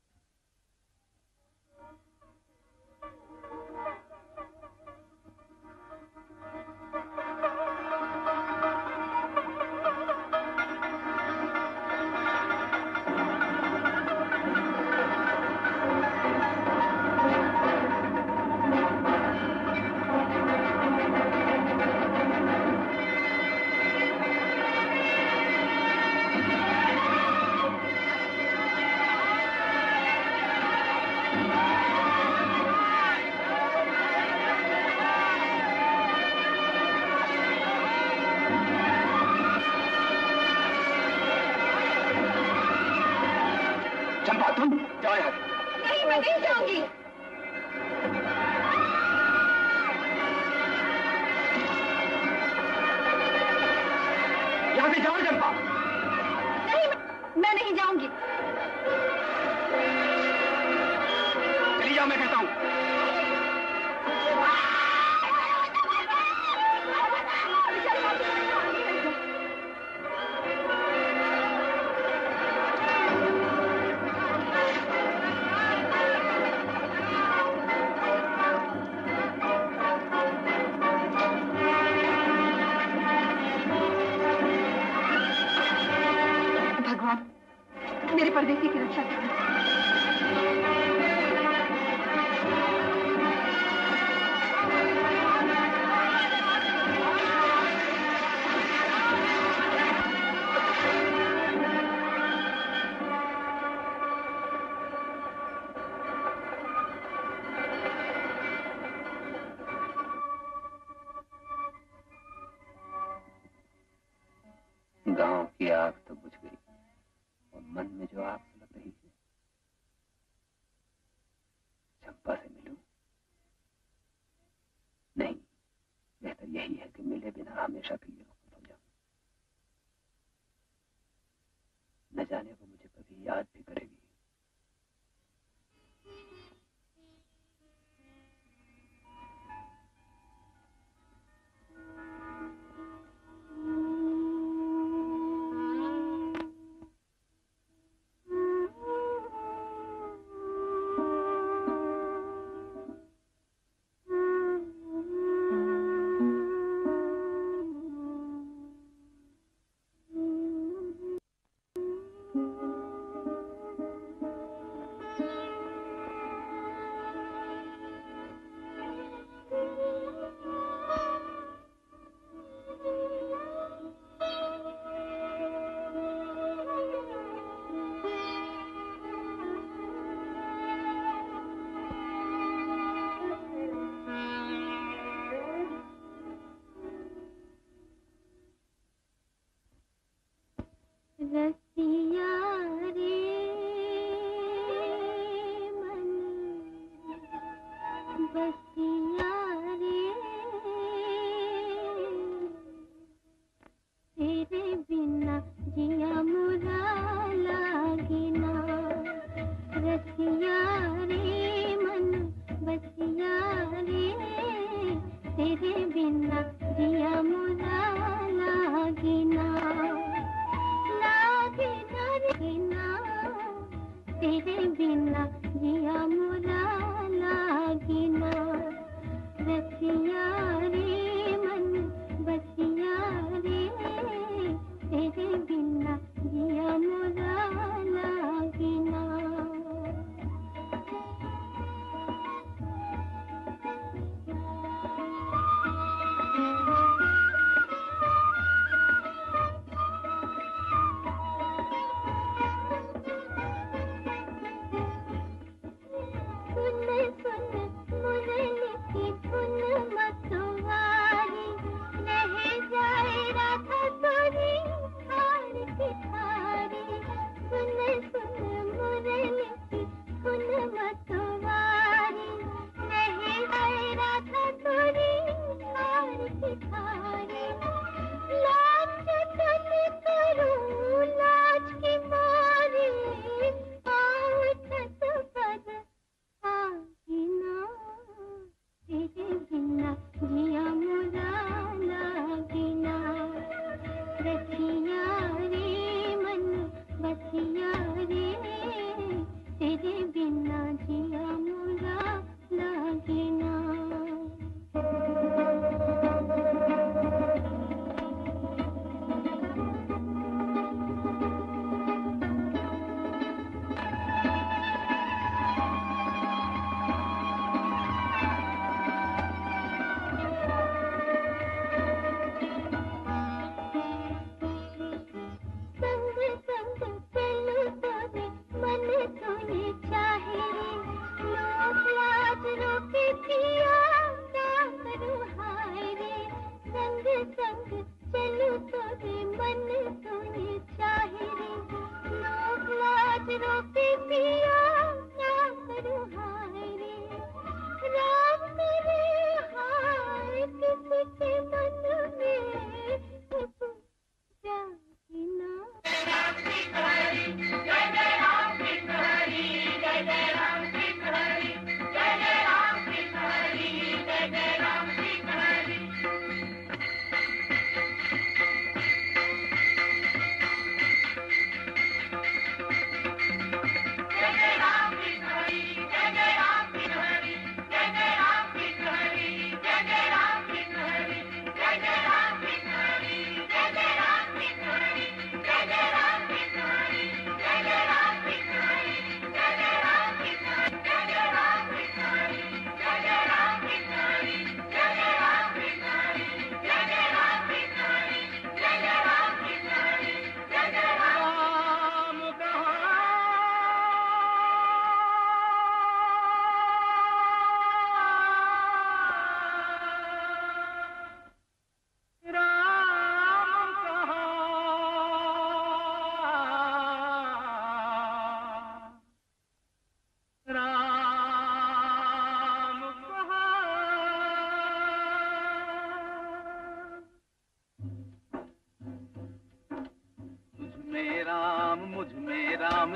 नहीं, मैं नहीं जाऊंगी। यहाँ से जाओ चंपा। नहीं, मैं नहीं जाऊंगी। चली जाओ, मैं कहता हूँ। मेरे परदेसी की रक्षा करना। गांव की आग तो बुझ गई और मन में जो आग सुलग रही है, चंपा से मिलूं? नहीं, बेहतर यही है कि मिले बिना हमेशा के लिए रुखसत हो जाऊं। न जाने वो मुझे कभी याद भी करेगी।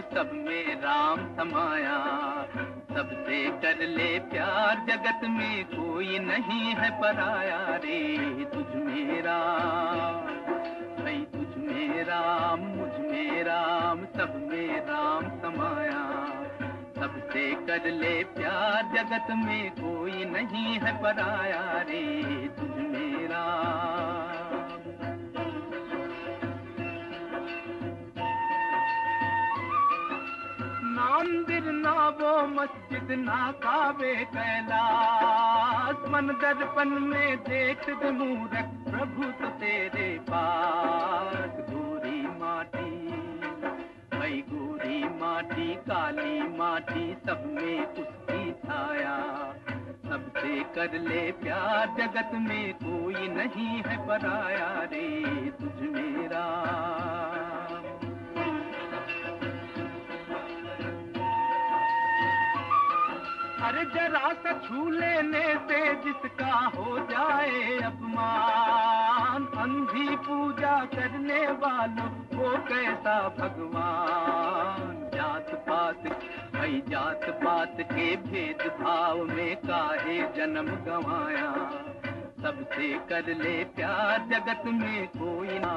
सब में राम समाया। सबसे कर ले प्यार, जगत में कोई नहीं है पराया रे। तुझ में राम, भाई तुझ में राम, मुझ में राम, सब में राम समाया। सबसे कर ले प्यार, जगत में कोई नहीं है पराया रे। तुझ में राम। ना मंदिर ना वो मस्जिद ना काबे कैलाश, मन दर्पण में देख दे मूरख प्रभु तो तेरे पास। गोरी माटी भाई गोरी माटी, काली माटी, सब में उसकी छाया। सबसे कर ले प्यार, जगत में कोई नहीं है पराया रे। तुझ मेरा अरे जरा सा छू लेने से जिसका हो जाए अपमान, अंधी पूजा करने वालों वो कैसा भगवान। जात पात भाई जात पात के भेदभाव में काहे जन्म गंवाया। सबसे कर ले प्यार, जगत में कोई ना।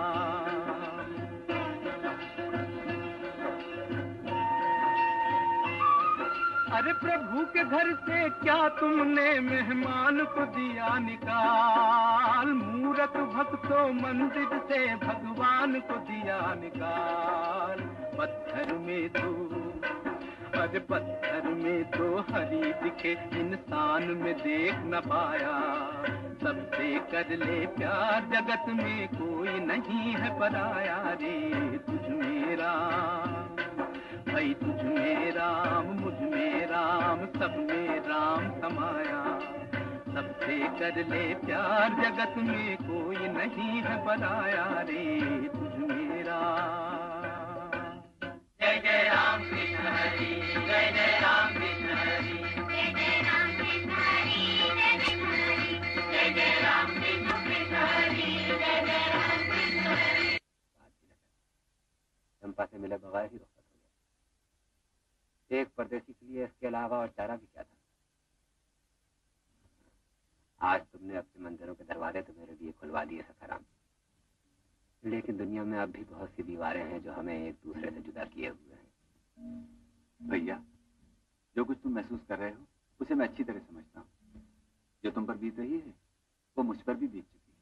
अरे प्रभु के घर से क्या तुमने मेहमान को दिया निकाल। मूरख भक्तों मंदिर से भगवान को दिया निकाल। पत्थर में तो अरे पत्थर में तो हरी दिखे, इंसान में देख न पाया। सबसे कर ले प्यार, जगत में कोई नहीं है पराया रे। तुझ मेरा भाई तुझ में राम, मुझ में राम, सब में राम समाया। सबसे कर ले प्यार, जगत में कोई नहीं है पराया रे। तुझ में राम। जय जय राम कृष्ण हरि, जय जय राम कृष्ण हरि, जय जय राम कृष्ण हरि, जय जय राम कृष्ण हरि, जय जय राम कृष्ण हरि। चंपा से मिले बगैर ही एक परदेसी के लिए इसके अलावा और चारा भी क्या था। आज तुमने अपने मंदिरों के दरवाजे तो मेरे लिए खुलवा दिए सखाराम, लेकिन दुनिया में अब भी बहुत सी दीवारें हैं जो हमें एक दूसरे से जुदा किए हुए हैं। भैया, जो कुछ तुम महसूस कर रहे हो उसे मैं अच्छी तरह समझता हूँ। जो तुम पर बीत रही है वो मुझ पर भी बीत चुकी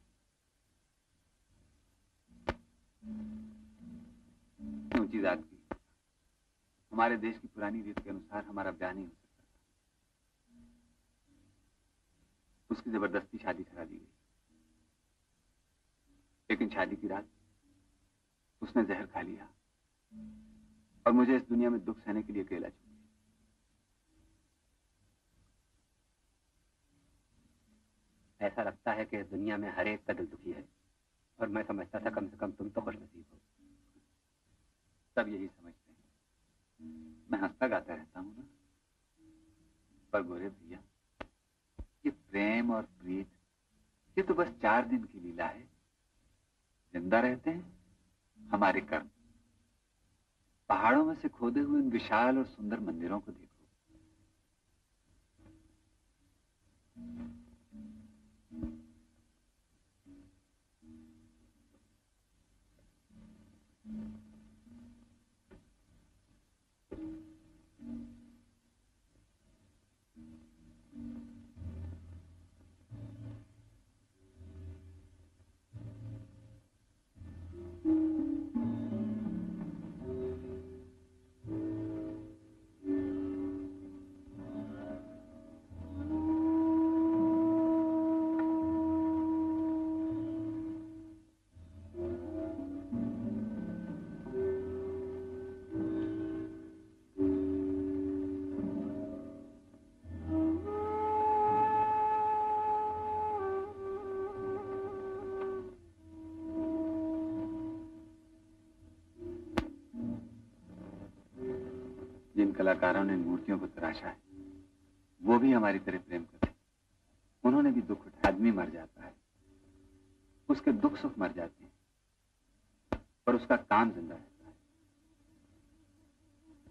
है। ऊंची जात की हमारे देश की पुरानी रीत के अनुसार हमारा ब्याह नहीं हो सकता था। उसकी जबरदस्ती शादी करा दी गई, लेकिन शादी की रात उसने जहर खा लिया और मुझे इस दुनिया में दुख सहने के लिए अकेला छोड़ दिया। ऐसा लगता है कि इस दुनिया में हर एक का दिल दुखी है, और मैं समझता था कम से कम तुम तो खुशनसीब हो। सब यही समझते हैं। मैं हंसता गाता रहता हूँ ना, पर गोरे भैया, ये प्रेम और प्रीत ये तो बस 4 दिन की लीला है। जिंदा रहते हैं हमारे कर्म। पहाड़ों में से खोदे हुए इन विशाल और सुंदर मंदिरों को देखो। जिन कलाकारों ने मूर्तियों को तराशा है वो भी हमारी तरह प्रेम करते हैं। उन्होंने भी दुख उठाया। आदमी मर जाता है, उसके दुख सुख मर जाते हैं, पर उसका काम जिंदा रहता है।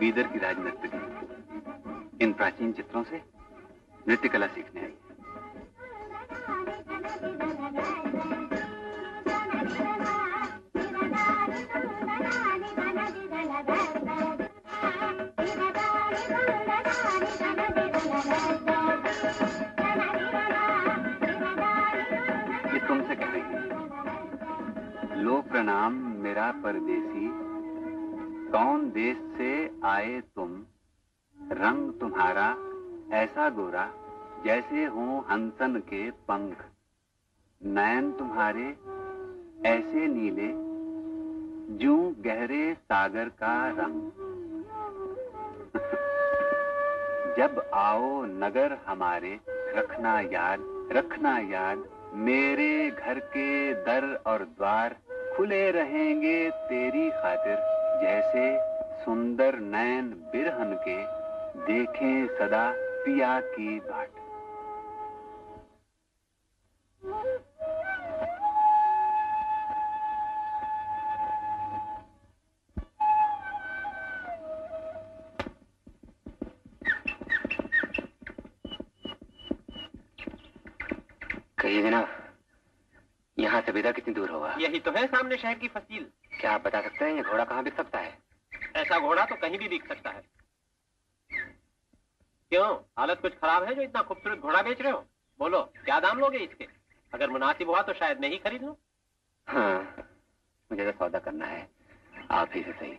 बीदर की राजनर्तकी इन प्राचीन चित्रों से नृत्य कला सीखने आई। ये तुमसे कह रही है। लो प्रणाम मेरा परदेसी, कौन देश से आए तुम, रंग तुम्हारा ऐसा गोरा जैसे हो हंसन के पंख, नयन तुम्हारे ऐसे नीले जूं गहरे सागर का रंग। जब आओ नगर हमारे रखना याद मेरे घर के दर और द्वार खुले रहेंगे तेरी खातिर, जैसे सुंदर नयन बिरहन के देखें सदा पिया की बाट। कहिए जनाब, यहाँ से बेदा कितनी दूर होगा? यही तो है सामने शहर की फसील। क्या आप बता सकते हैं ये घोड़ा कहाँ बिक सकता है? ऐसा घोड़ा तो कहीं भी बिक सकता है। क्यों, हालत कुछ खराब है जो इतना खूबसूरत घोड़ा बेच रहे हो? बोलो क्या दाम लोगे इसके? अगर मुनासिब हुआ तो शायद नहीं खरीद लूं। हाँ, मुझे तो सौदा करना है, आप ही से सही।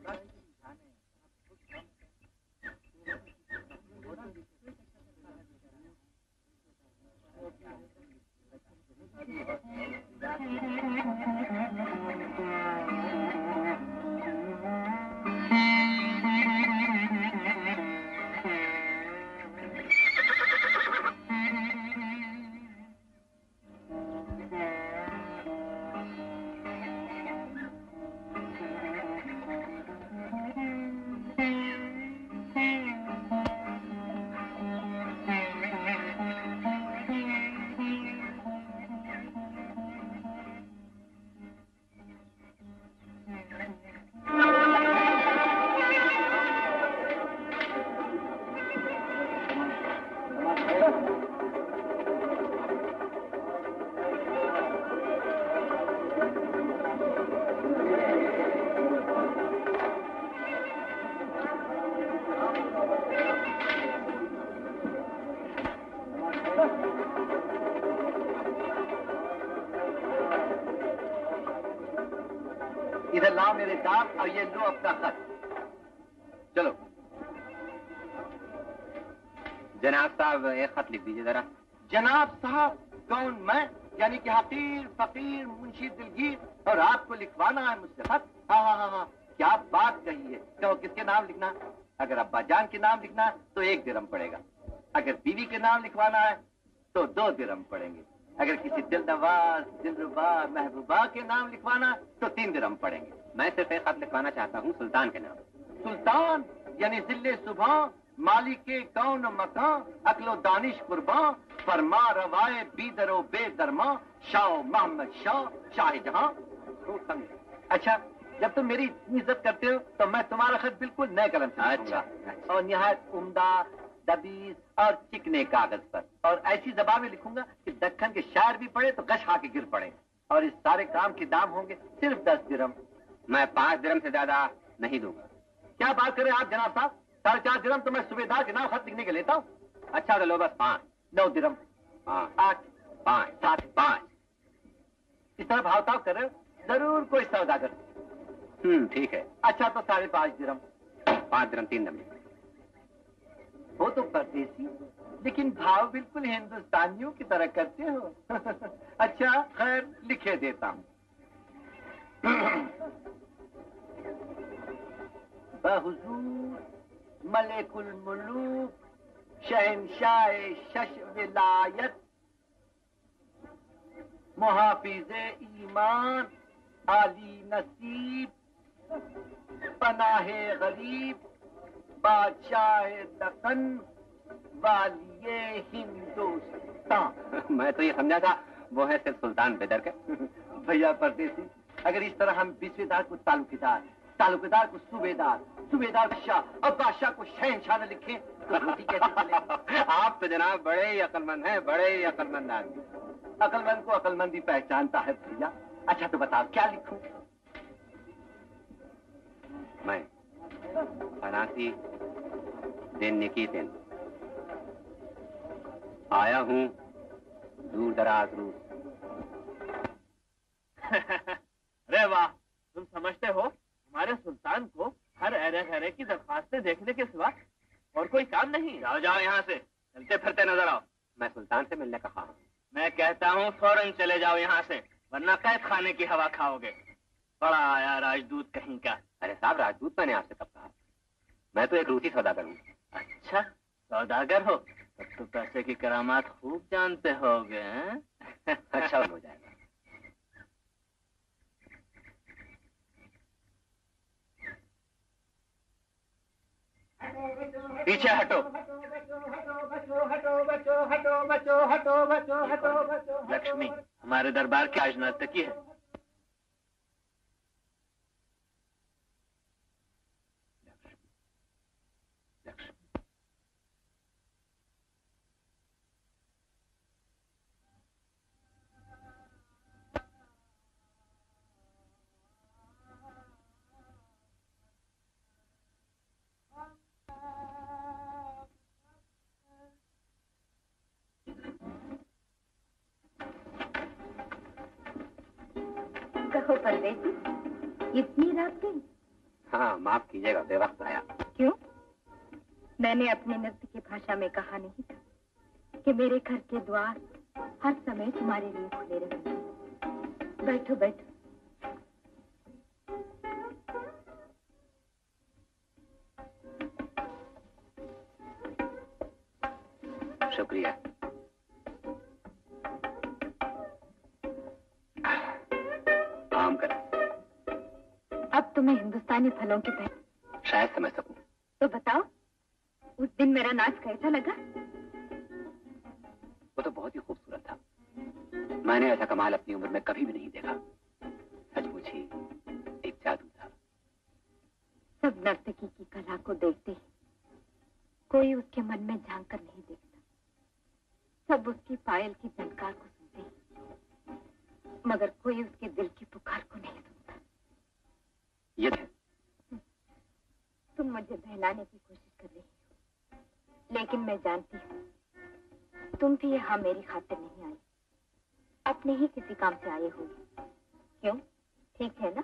इधर लाओ मेरे दाम और ये लो अपना खत। चलो। जनाब साहब एक खत लिख दीजिए जरा। जनाब साहब कौन? मैं यानी कि हकीर फकीर मुंशी दिलगीर, और आपको लिखवाना है मुझसे खत? हाँ हाँ हाँ हाँ, क्या बात कही है। कहो किसके नाम लिखना? अगर अब्बा जान के नाम लिखना है तो 1 दिरहम पड़ेगा, अगर बीवी के नाम लिखवाना है तो 2 दिरहम पड़ेंगे, अगर किसी दिलनवाज दिलरुबा महबूबा के नाम लिखवाना तो 3 दिरहम पड़ेंगे। मैं सिर्फ एक खत लिखवाना चाहता हूँ सुल्तान के नाम। सुल्तान यानी जिले सुबह मालिक के कौन मकान अकलो दानिश कुर्बान फरमा रवाए बीदरो बेदरमा शाह मोहम्मद शाह जहां। अच्छा, जब तुम मेरी इतनी इज्जत करते हो तो मैं तुम्हारा खत बिल्कुल नए कलम से लिखूंगा। और निहायत उम्दा दबीज और चिकने कागज पर, और ऐसी जबान में लिखूंगा कि दक्कन के शायर भी पढ़े तो गश खा के गिर पड़े। और इस सारे काम के दाम होंगे सिर्फ 10 दिरहम। मैं 5 दिरहम से ज्यादा नहीं दूंगा। क्या बात करें आप जनाब साहब, 4.5 दिरहम तो मैं सूबेदार के नाम खत लिखने के लेता हूँ। अच्छा तो लो बस 5। 9 दिरहम। 8 5 7 5। इस तरह भावताव कर रहे हो, जरूर कोई सौदागर। ठीक है। अच्छा तो 5.5 दिरहम। 5 दिरहम 3 दम। हो तो परदेसी, लेकिन भाव बिल्कुल हिंदुस्तानियों की तरह करते हो। अच्छा खैर लिखे देता हूँ। बहुजूर मलिकुल मुलूक शहंशाह शश विलायत मुहाफिज़े ईमान आली नसीब पनाहे गरीब बादशाह दक्कन वालिये हिंदुस्तान। मैं तो ये समझा था वो है सिर्फ सुल्तान बेदर के। भैया परदेसी, अगर इस तरह हम 20वें दार को ताल्लुकीदार तालुकेदार को सूबेदार, सूबेदार बादशाह, अब बादशाह को शहंशाह न लिखे तो रोटी कैसे चलेगी? आप तो जनाब बड़े ही अक्लमंद हैं, बड़े ही अक्लमंद आदमी। अक्लमंद को अक्लमंद ही पहचानता है भैया। अच्छा तो बताओ क्या लिखूं? मैं फनासी दिन निकीतिन आया हूँ दूर दराज रूस। अरे वाह, तुम समझते हो हमारे सुल्तान को हर एरे घरे की दरखास्तें देखने के सिवा और कोई काम नहीं। जाओ जाओ यहाँ से, चलते फिरते नजर आओ। मैं सुल्तान से मिलने का ख्वाह हूँ। मैं कहता हूँ फौरन चले जाओ यहाँ से, वरना कैद खाने की हवा खाओगे। बड़ा आया राजदूत कहीं का। अरे साहब, राजदूत मैंने आपसे कब कहा? मैं तो एक रूसी सौदागर हूँ। अच्छा, सौदागर हो? तब तो पैसे की करामात खूब जानते होगे। अच्छा हो जाएगा। पीछे हटो। लक्ष्मी हमारे दरबार की आज नर्तकी है। कहो परदेसी, इतनी रात गई? हाँ माफ कीजिएगा, बेवक्त आया। क्यों? मैंने अपने नृत्य की भाषा में कहा नहीं था कि मेरे घर के द्वार हर समय तुम्हारे लिए खुले रहेंगे। बैठो बैठो। शुक्रिया। आम कर। अब तुम्हें हिंदुस्तानी फलों की शायद समझ सकूं। तो बताओ, उस दिन मेरा नाच कैसा लगा? वो तो बहुत ही खूबसूरत था। मैंने ऐसा कमाल अपनी उम्र में कभी भी नहीं देखा। सचमुच ही एक जादू था। सब नर्तकी की कला को देखते ही कोई उसके मन में झांक कर नहीं देखता। सब उसकी पायल की झनकार को सुनते हैं, मगर कोई उसके दिल की पुकार को नहीं सुनता। ये तुम मुझे बहलाने की कोशिश कर रही हो, लेकिन मैं जानती हूँ तुम भी यहाँ मेरी खातिर नहीं आई, अपने ही किसी काम से आए हो। क्यों? ठीक है ना?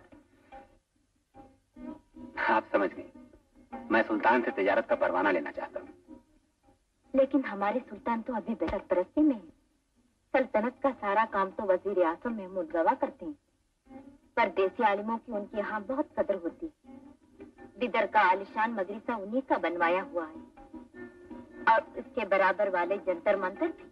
आप समझ गए। मैं सुल्तान से तिजारत का परवाना लेना चाहता हूँ। लेकिन हमारे सुल्तान तो अभी सरपरस्ती में है। सल्तनत का सारा काम तो वजीर आजम महमूद गवा करते हैं। परदेसी आलिमों की उनके यहाँ बहुत कदर होती है। बिदर का आलिशान मदरसा उन्हीं का बनवाया हुआ है, और इसके बराबर वाले जंतर मंतर भी।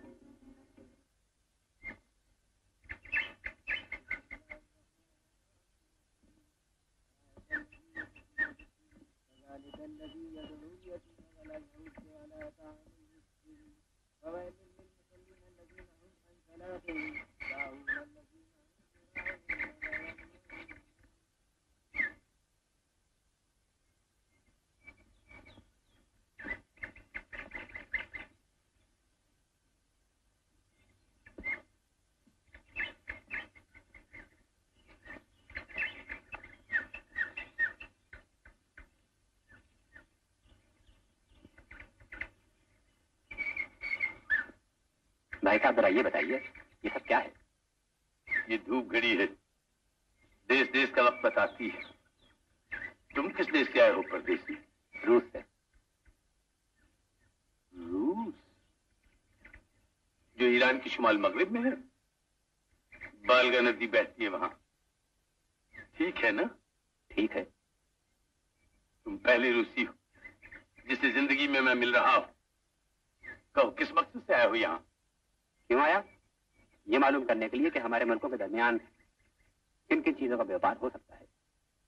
भाई साहब जरा ये बताइए, ये सब क्या है? ये धूप घड़ी है, देश देश का वक्त बताती है। तुम किस देश से आए हो परदेसी? रूस से। रूस? जो ईरान की शुमाल मगरिब में है? बालगा नदी बहती है वहां, ठीक है ना? ठीक है। तुम पहले रूसी हो जिससे जिंदगी में मैं मिल रहा हूं। कहो किस मकसद से आए हो यहाँ? क्यों आया? ये मालूम करने के लिए कि हमारे मुल्कों के दरमियान किन किन चीजों का व्यापार हो सकता है।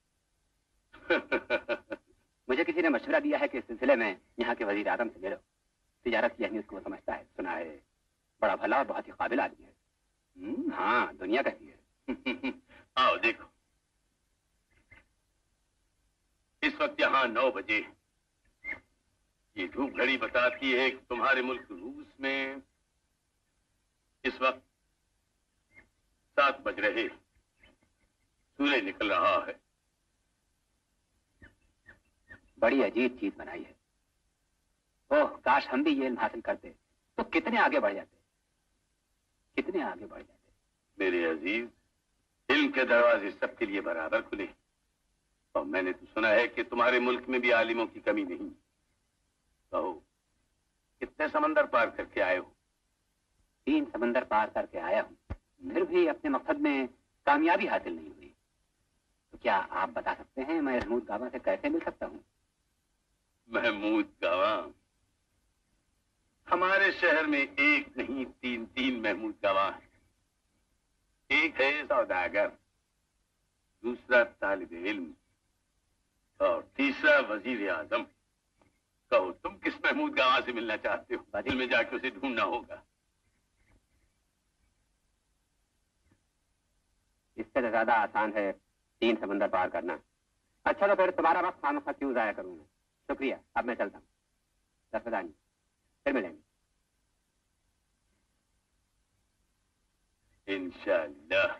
मुझे किसी ने मशवरा दिया है कि इस सिलसिले में यहाँ के वजीर आजम से मिलो। तिजारत की अहमियत को समझता है, सुना है। बड़ा भला और बहुत ही काबिल आदमी है। हाँ, दुनिया कहती है। आओ देखो। इस वक्त यहाँ 9 बजे। ये धूप घड़ी बताती है कि तुम्हारे मुल्क रूस में इस वक्त 7 बज रहे, सूर्य निकल रहा है। बड़ी अजीब चीज बनाई है। ओह, काश हम भी ये इल्म हासिल करते तो कितने आगे बढ़ जाते, कितने आगे बढ़ जाते। मेरे अजीज, इल्म के दरवाजे सबके लिए बराबर खुले। और मैंने तो सुना है कि तुम्हारे मुल्क में भी आलिमों की कमी नहीं। कहो, कितने समंदर पार करके आए हो? 3 समंदर पार करके आया हूँ, फिर भी अपने मकसद में कामयाबी हासिल नहीं हुई। तो क्या आप बता सकते हैं मैं महमूद गावा से कैसे मिल सकता हूँ? महमूद गावा? हमारे शहर में एक नहीं 3 महमूद गावा हैं। एक है सौदागर, दूसरा तालिब इल्म और तीसरा वजीर आजम। कहो, तुम किस महमूद गावा से मिलना चाहते हो? बादल में जाके उसे ढूंढना होगा। इससे तो ज्यादा आसान है 3 समंदर पार करना। अच्छा, तो फिर तुम्हारा वक्त खामखा क्यों जाया करूं मैं? शुक्रिया, अब मैं चलता हूँ। दस्तदानी, फिर मिलेंगे इंशाअल्लाह।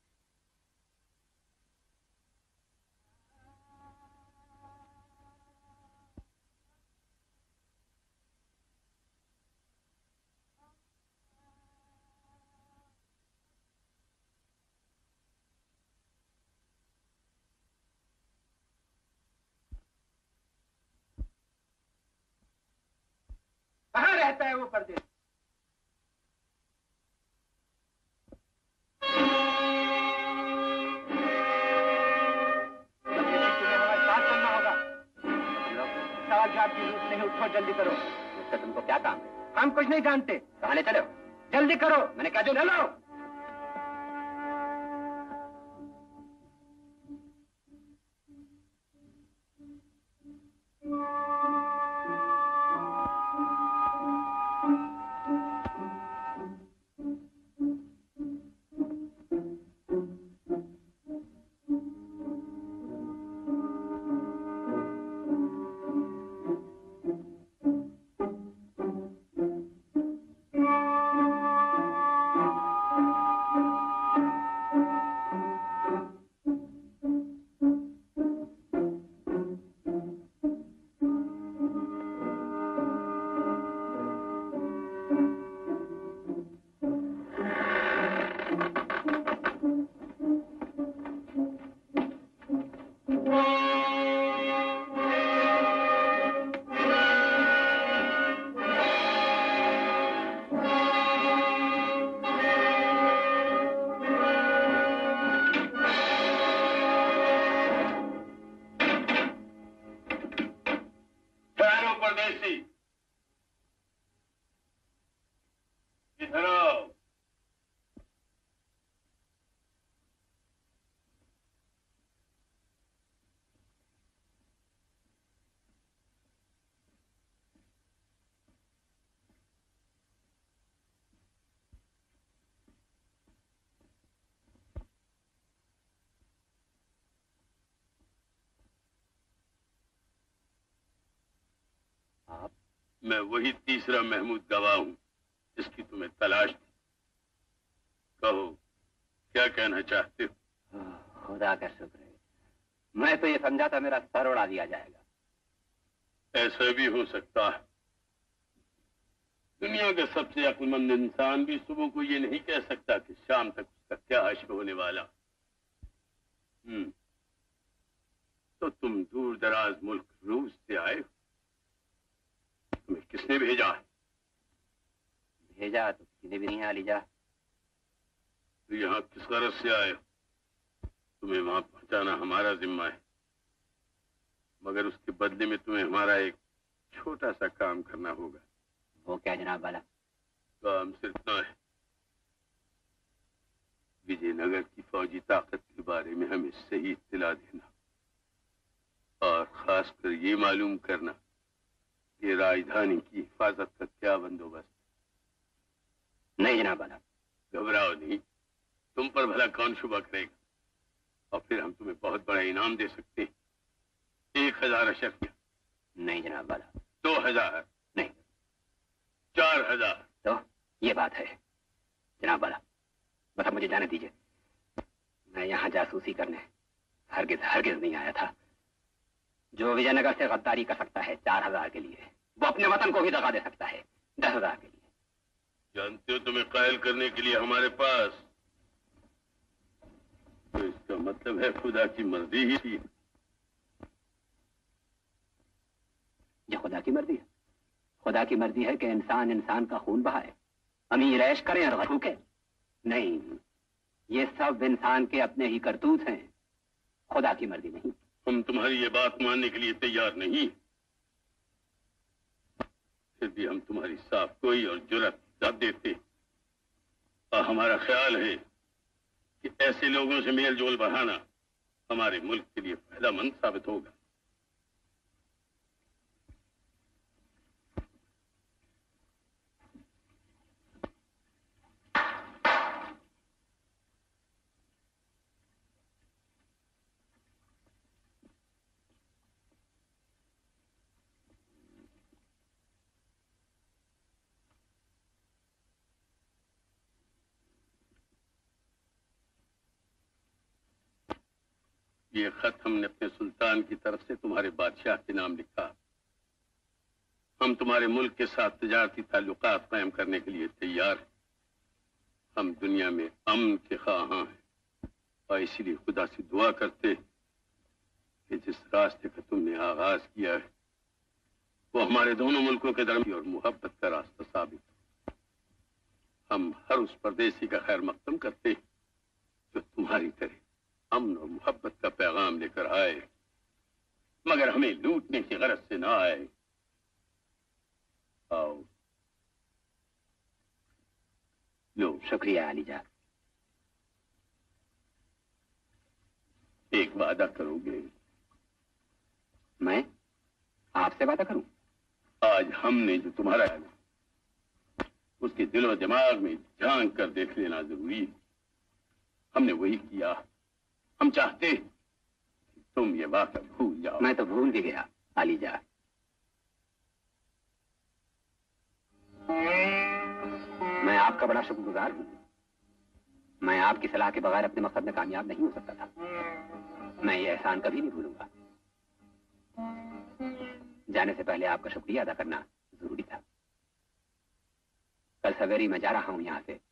कहाँ रहता है वो परदेश? नहीं, उठो, जल्दी करो। मुझसे तुमको क्या काम है? हम कुछ नहीं जानते। कहाँ ले चलो? जल्दी करो। मैंने क्या चलो। मैं वही तीसरा महमूद गवाह हूं जिसकी तुम्हें तलाश थी। कहो, क्या कहना चाहते हो? खुदा का शुक्र है, मैं तो ये समझा था मेरा सर उड़ा दिया जाएगा। ऐसा भी हो सकता है। दुनिया का सबसे अक्लमंद इंसान भी सुबह को ये नहीं कह सकता कि शाम तक उसका क्या हश्र होने वाला। तो तुम दूर दराज मुल्क रूस से आए हो? तुम्हें किसने भेजा? भेजा तो किसी ने भी नहीं, आलीजा। तो यहाँ किस गरज से आए हो? तुम्हें वहां पहुंचाना हमारा जिम्मा है, मगर उसके बदले में तुम्हें हमारा एक छोटा सा काम करना होगा। वो क्या जनाब वाला? काम सिर्फ इतना है, विजयनगर की फौजी ताकत के बारे में हमें सही इत्तला देना और खासकर ये मालूम करना कि राजधानी की हिफाजत का क्या बंदोबस्त। नहीं जनाब वाला। घबराओ नहीं, तुम पर भला कौन शुबा करेगा। और फिर हम तुम्हें बहुत बड़ा इनाम दे सकते हैं। 1000 अशर्फिया। नहीं जनाब वाला। 2000। नहीं। 4000। तो ये बात है जनाब वाला, बस अब मुझे जाने दीजिए। मैं यहाँ जासूसी करने हरगिज हरगिज नहीं आया था। जो विजयनगर से गद्दारी कर सकता है 4000 के लिए, वो अपने वतन को भी दगा दे सकता है 10,000 के लिए। जानते हो तुम्हें कायल करने के लिए हमारे पास, तो इसका मतलब है खुदा की मर्जी ही थी। ये खुदा की मर्जी है। खुदा की मर्जी है कि इंसान इंसान का खून बहाए, अमीर ऐश करें और भूखे। नहीं, ये सब इंसान के अपने ही करतूत हैं, खुदा की मर्जी नहीं। हम तुम्हारी ये बात मानने के लिए तैयार नहीं, फिर भी हम तुम्हारी साफ कोई और जुर्रत न देते। और हमारा ख्याल है कि ऐसे लोगों से मेल जोल बढ़ाना हमारे मुल्क के लिए फायदेमंद साबित होगा। ये खत हमने अपने सुल्तान की तरफ से तुम्हारे बादशाह के नाम लिखा। हम तुम्हारे मुल्क के साथ तिजारती ताल्लुकात कायम करने के लिए तैयार हैं। हम दुनिया में अमन के ख्वाहां हैं और इसीलिए खुदा से दुआ करते कि जिस रास्ते का तुमने आगाज किया है वो हमारे दोनों मुल्कों के दरमियान और मोहब्बत का रास्ता साबित हो। हम हर उस परदेसी का खैर मकदम करते जो तुम्हारी तरह अमन और मोहब्बत का पैगाम लेकर आए, मगर हमें लूटने की गरज से ना आए। आओ लो। शुक्रिया अलीजा। एक वादा करोगे? मैं आपसे वादा करूं? आज हमने जो तुम्हारा उसके दिलो दिमाग में झांक कर देख लेना जरूरी है। हमने वही किया। हम चाहते कि तुम ये वाक़ा भूल जाओ। मैं तो भूल भी गया अलीजा। मैं आपका बड़ा शुक्रगुजार हूं। मैं आपकी सलाह के बगैर अपने मकसद में कामयाब नहीं हो सकता था। मैं ये एहसान कभी नहीं भूलूंगा। जाने से पहले आपका शुक्रिया अदा करना जरूरी था। कल सवेरे मैं जा रहा हूं यहां से।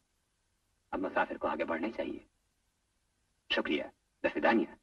अब मुसाफिर को आगे बढ़ना चाहिए। शुक्रिया। До свидания.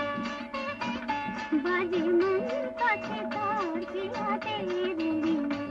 बाजे मन का सितार पिया तेरे लिए।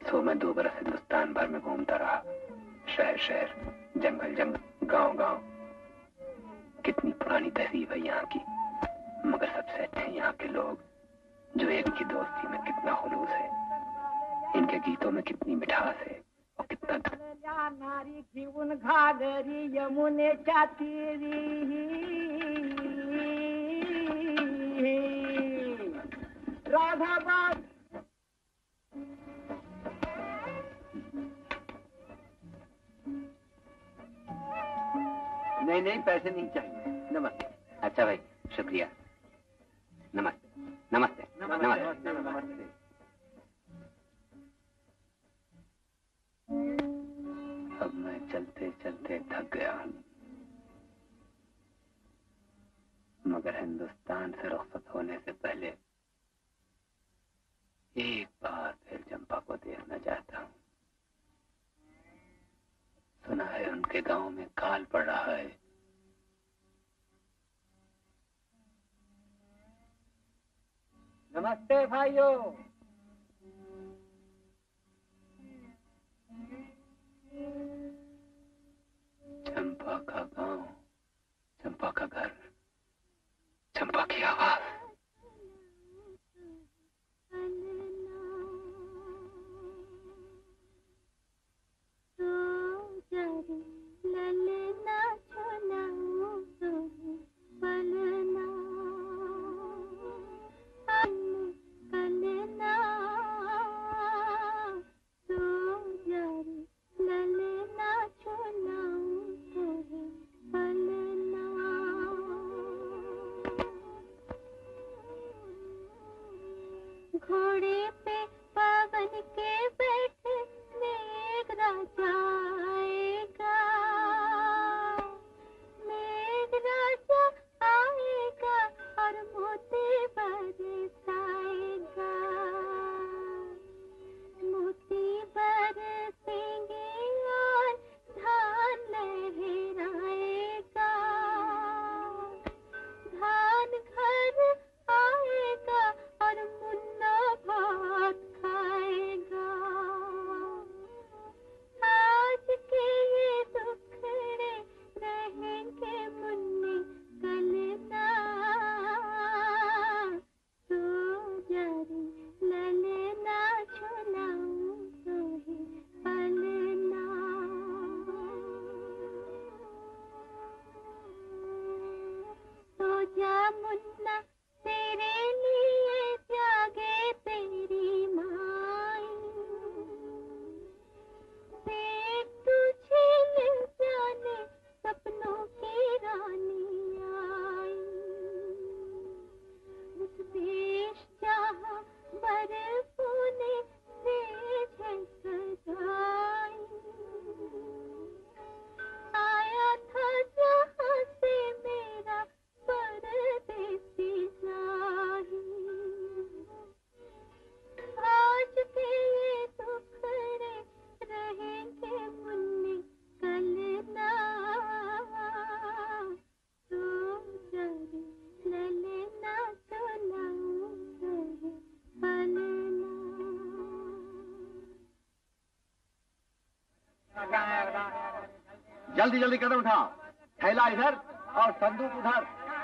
सो मैं 2 बरस हिंदुस्तान भर में घूमता रहा, शहर शहर, जंगल जंगल, गांव गांव। कितनी पुरानी तहजीब है यहाँ की, मगर सबसे अच्छे यहाँ के लोग, जो एक की दोस्ती में कितना खुलूस है, इनके गीतों में कितनी मिठास है और कितना नारी घेऊन घागरी यमुनेच्या तीरी, राधाबाई। नहीं नहीं, पैसे नहीं चाहिए। नमस्ते। अच्छा भाई, शुक्रिया। नमस्ते नमस्ते नमस्ते नमस्ते। अब मैं चलते चलते थक गया हूँ, मगर हिंदुस्तान से रुखसत होने से पहले एक बार फिर चंपा को देखना चाहता हूँ। सुना है उनके गांव में काल पड़ रहा है। नमस्ते भाइयों। चंपा का गांव, चंपा का घर, चंपा की आवाज। घोड़े पे पवन के बैठने एक राजा आएगा, मेघ राजा आएगा और मोती बरसाएगा, मोती बरसेंगे और धान लहराएगा, धान घर आएगा और मुन्ना भात खाएगा। आज के ये दुखड़े रहेंगे मुन्ने कल ना, सो जा रे ललना झुलाऊं तोहे पलना। सो जा मुन्ना तेरे लिए त्यागे तेरी माई, देख तुझे मिल जाने सपनों की रानी आई। उस देश जहाँ बर्फों ने सेज है सजाई, आया था जहाँ से मेरा परदेसी जाही। आज के ये दुखड़े रहेंगे मुन्ने कल ना, सो जा रे ललना सुनाऊं तोहे पलना। जल्दी जल्दी कदम उठाओ, थैला इधर और संदूक उधर।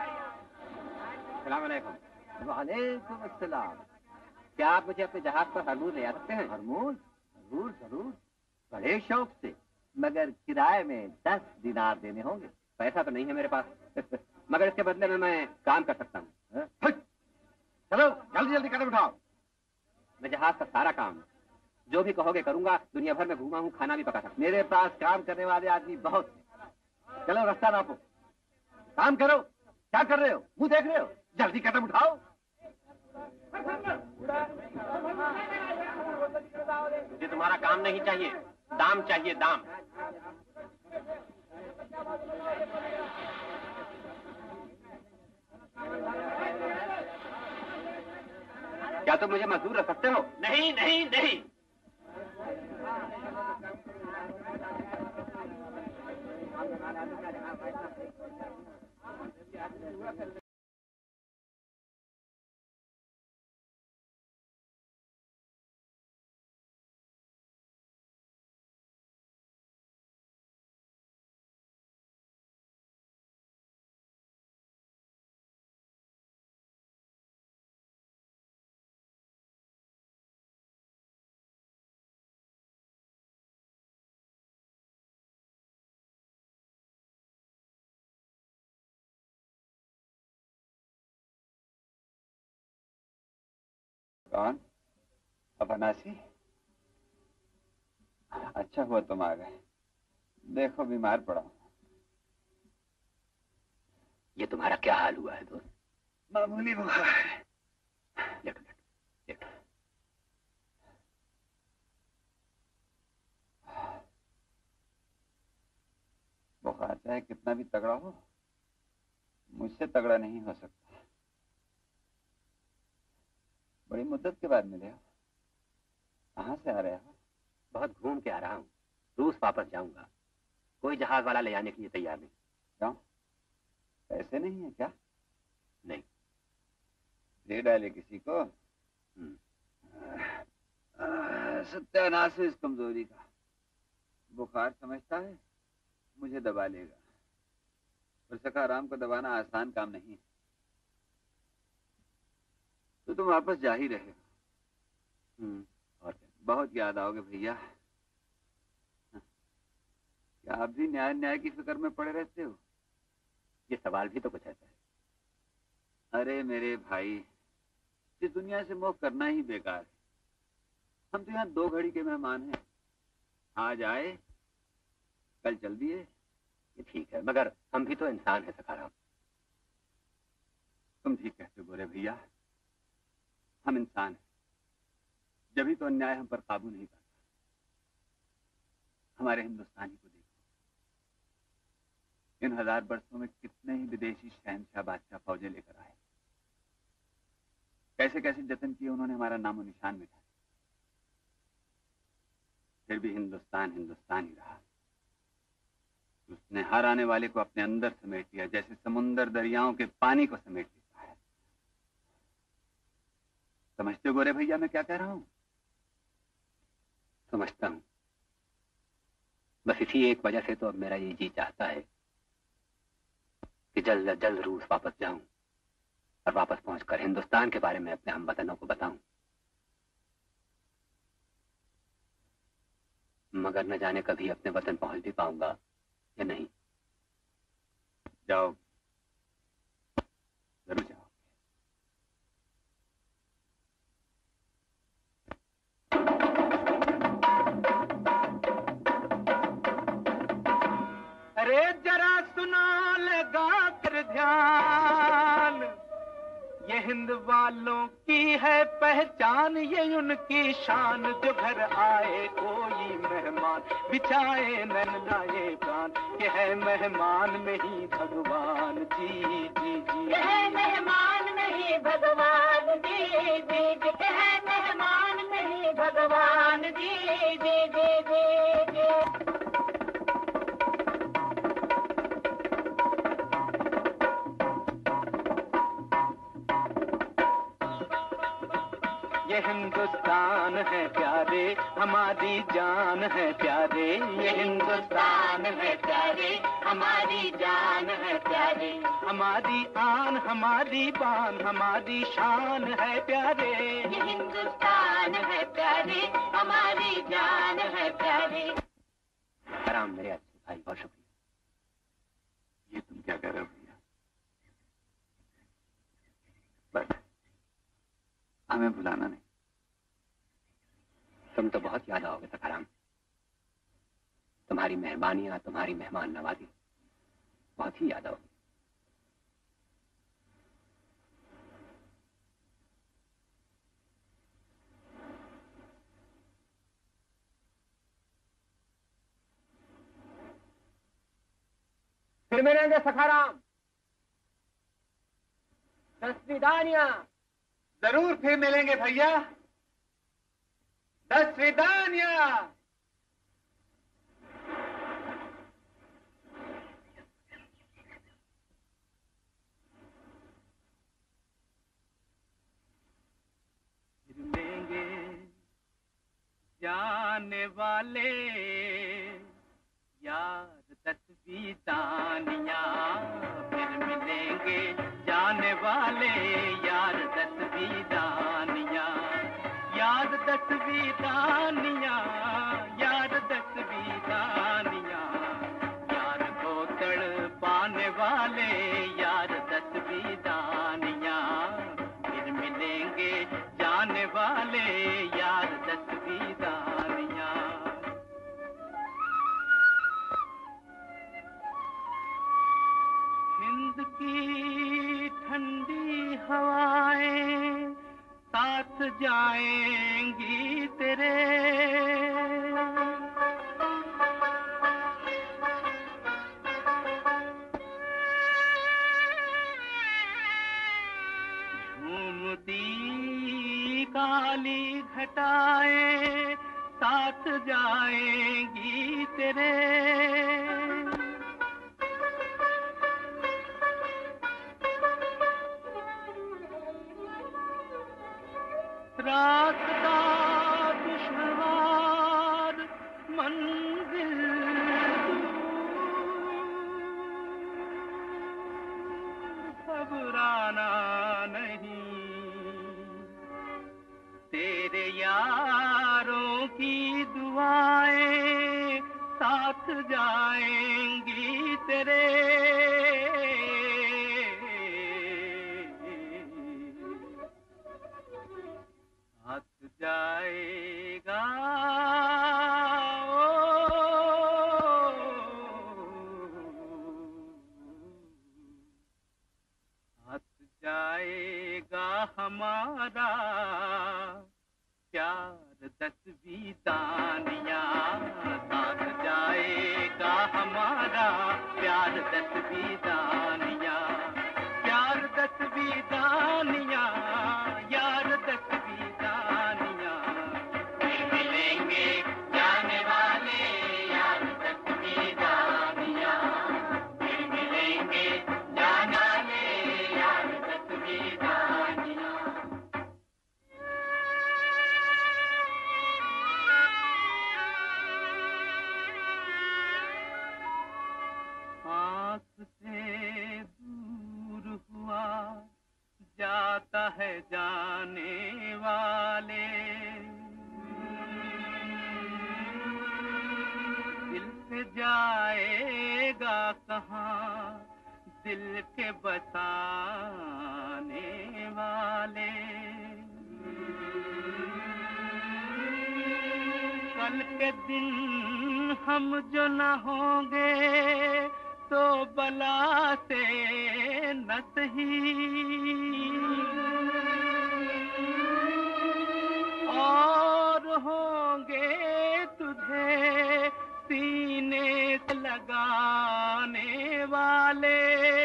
सलाम अलैकुम। वालेकुम अस्सलाम। क्या आप मुझे अपने जहाज पर हरमूज ले आ सकते हैं? हरमूज? जरूर जरूर, बड़े शौक से, मगर किराए में 10 दिनार देने होंगे। पैसा तो नहीं है मेरे पास मगर इसके बदले में मैं काम कर सकता हूँ। चलो जल्दी जल्दी कदम उठाओ। मैं जहाज का सारा काम जो भी कहोगे करूंगा, दुनिया भर में घूमा हूँ, खाना भी पका सकता हूँ। मेरे पास काम करने वाले आदमी बहुत हैं। चलो रास्ता नापो, काम करो। क्या कर रहे हो, मुंह देख रहे हो? जल्दी कदम उठाओ। मुझे तुम्हारा काम नहीं चाहिए, दाम चाहिए, दाम। क्या तुम मुझे मजदूर रख सकते हो? नहीं नहीं नहीं। कौन? अफनासी? अच्छा हुआ तुम आ गए। देखो बीमार पड़ा। ये तुम्हारा क्या हाल हुआ है दोस्त? मामूली बुखार है। लेटो लेटो लेटो। बुखार चाहे कितना भी तगड़ा हो, मुझसे तगड़ा नहीं हो सकता। बड़ी मुद्दत के बाद मिले हो। कहाँ से आ रहे हो? बहुत घूम के आ रहा हूँ। रूस वापस जाऊंगा। कोई जहाज वाला ले आने के लिए तैयार नहीं। क्यों? पैसे नहीं है क्या? नहीं। दे डाले किसी को? सत्यानाश है इस कमजोरी का। बुखार समझता है मुझे दबा लेगा, पर सखाराम को दबाना आसान काम नहीं है। तो तुम वापस जा ही रहे हो। और क्या? बहुत याद आओगे भैया। क्या आप भी न्याय न्याय की फिक्र में पड़े रहते हो? ये सवाल भी तो कुछ ऐसा है। अरे मेरे भाई, इस दुनिया से मोह करना ही बेकार है। हम तो यहाँ 2 घड़ी के मेहमान हैं। आज आए, कल चल दिए। ये ठीक है, मगर हम भी तो इंसान हैं सखाराम। तुम ठीक कहते हो गोरे भैया, हम इंसान हैं। जभी तो अन्याय हम पर काबू नहीं पाता। हमारे हिंदुस्तानी को देखो, इन 1000 वर्षों में कितने ही विदेशी शहंशाह बादशाह फौजें लेकर आए। कैसे कैसे जतन किए उन्होंने हमारा नामो निशान मिटा। फिर भी हिंदुस्तान हिंदुस्तान ही रहा। उसने हर आने वाले को अपने अंदर समेट लिया, जैसे समुंदर दरियाओं के पानी को समेट लेता है। समझते हो गोरे भैया मैं क्या कह रहा हूं? समझता हूं। बस इसी एक वजह से तो अब मेरा ये जी चाहता है कि जल्द से जल्द रूस वापस जाऊं और वापस पहुंचकर हिंदुस्तान के बारे में अपने हमवतनों को बताऊं। मगर न जाने कभी अपने वतन पहुंच भी पाऊंगा या नहीं। जाओ, जरूर जाओ। अरे जरा सुनो लगा कर ध्यान, ये हिंद वालों की है पहचान, ये उनकी शान। जो घर आए कोई मेहमान, बिछाए नैन लाए प्राण, ये है मेहमान में ही भगवान। जी जी जी, ये है मेहमान में ही भगवान। जी जी जी, ये है मेहमान में ही भगवान। जी जी जी जी जी। ये हिंदुस्तान है प्यारे, हमारी जान है प्यारे। ये हिंदुस्तान है प्यारे, हमारी जान है प्यारे। हमारी आन, हमारी बान, हमारी शान है प्यारे। ये हिंदुस्तान है प्यारे, हमारी जान है प्यारे। सखाराम मेरे अच्छे भाई, बहुत शुक्रिया। ये तुम क्या कह रहे हो भैया? बस हमें भुलाना नहीं। तुम तो बहुत याद आओगे सखाराम। तुम्हारी मेहरबानियां, तुम्हारी मेहमान नवाजी बहुत ही याद आओगी। फिर मिलेंगे सखाराम। दस्विदानिया। जरूर फिर मिलेंगे भैया। दस्विदानिया। मिलेंगे जाने वाले यार दस्विदानिया, फिर मिलेंगे जाने वाले यार दस्विदानिया। याद दस्विदानिया, यार दस्विदानिया, यार को तड़ पाने वाले यार दस्विदानिया। फिर मिलेंगे जाने वाले घटाए साथ जाएंगी तेरे। रास्ता दुश्वार मंजिल घबराना नहीं, तेरे यारों की दुआएं साथ जाएंगी तेरे। साथ जाएगा जाएगा हमारा प्यार 10 दानिया, साथ जाएगा हमारा प्यार 10 दानिया, प्यार 10 दानिया, यार 10 दानिया। फिर मिलेंगे जाने वाले यार 10 दानिया, फिर मिलेंगे जाने वाले यार 10 दानिया। आँख से दूर हुआ जाता है जाने वाले, दिल से जाएगा कहाँ दिल के बसाने वाले। कल के दिन हम जो न होंगे तो बला से न सही, और होंगे तुझे सीने से लगाने वाले।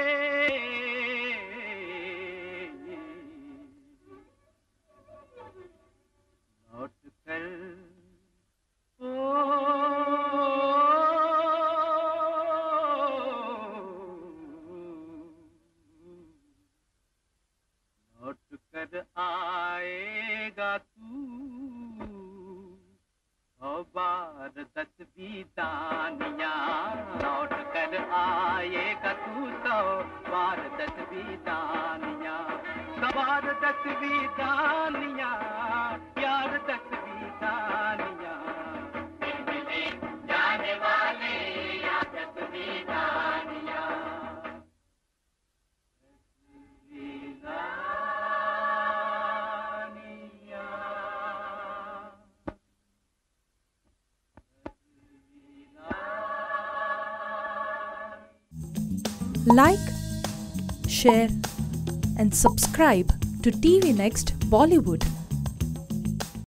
लौट कर लौट कर आएगा तू 100 बार 10 दानिया, लौट कर आएगा तू 100 बार 10 दानिया, 100 बार 10 दानिया, यार 10 दानिया। फिर मिले जाने वाले यार 10 दानिया। Like, share and subscribe to TV Next Bollywood.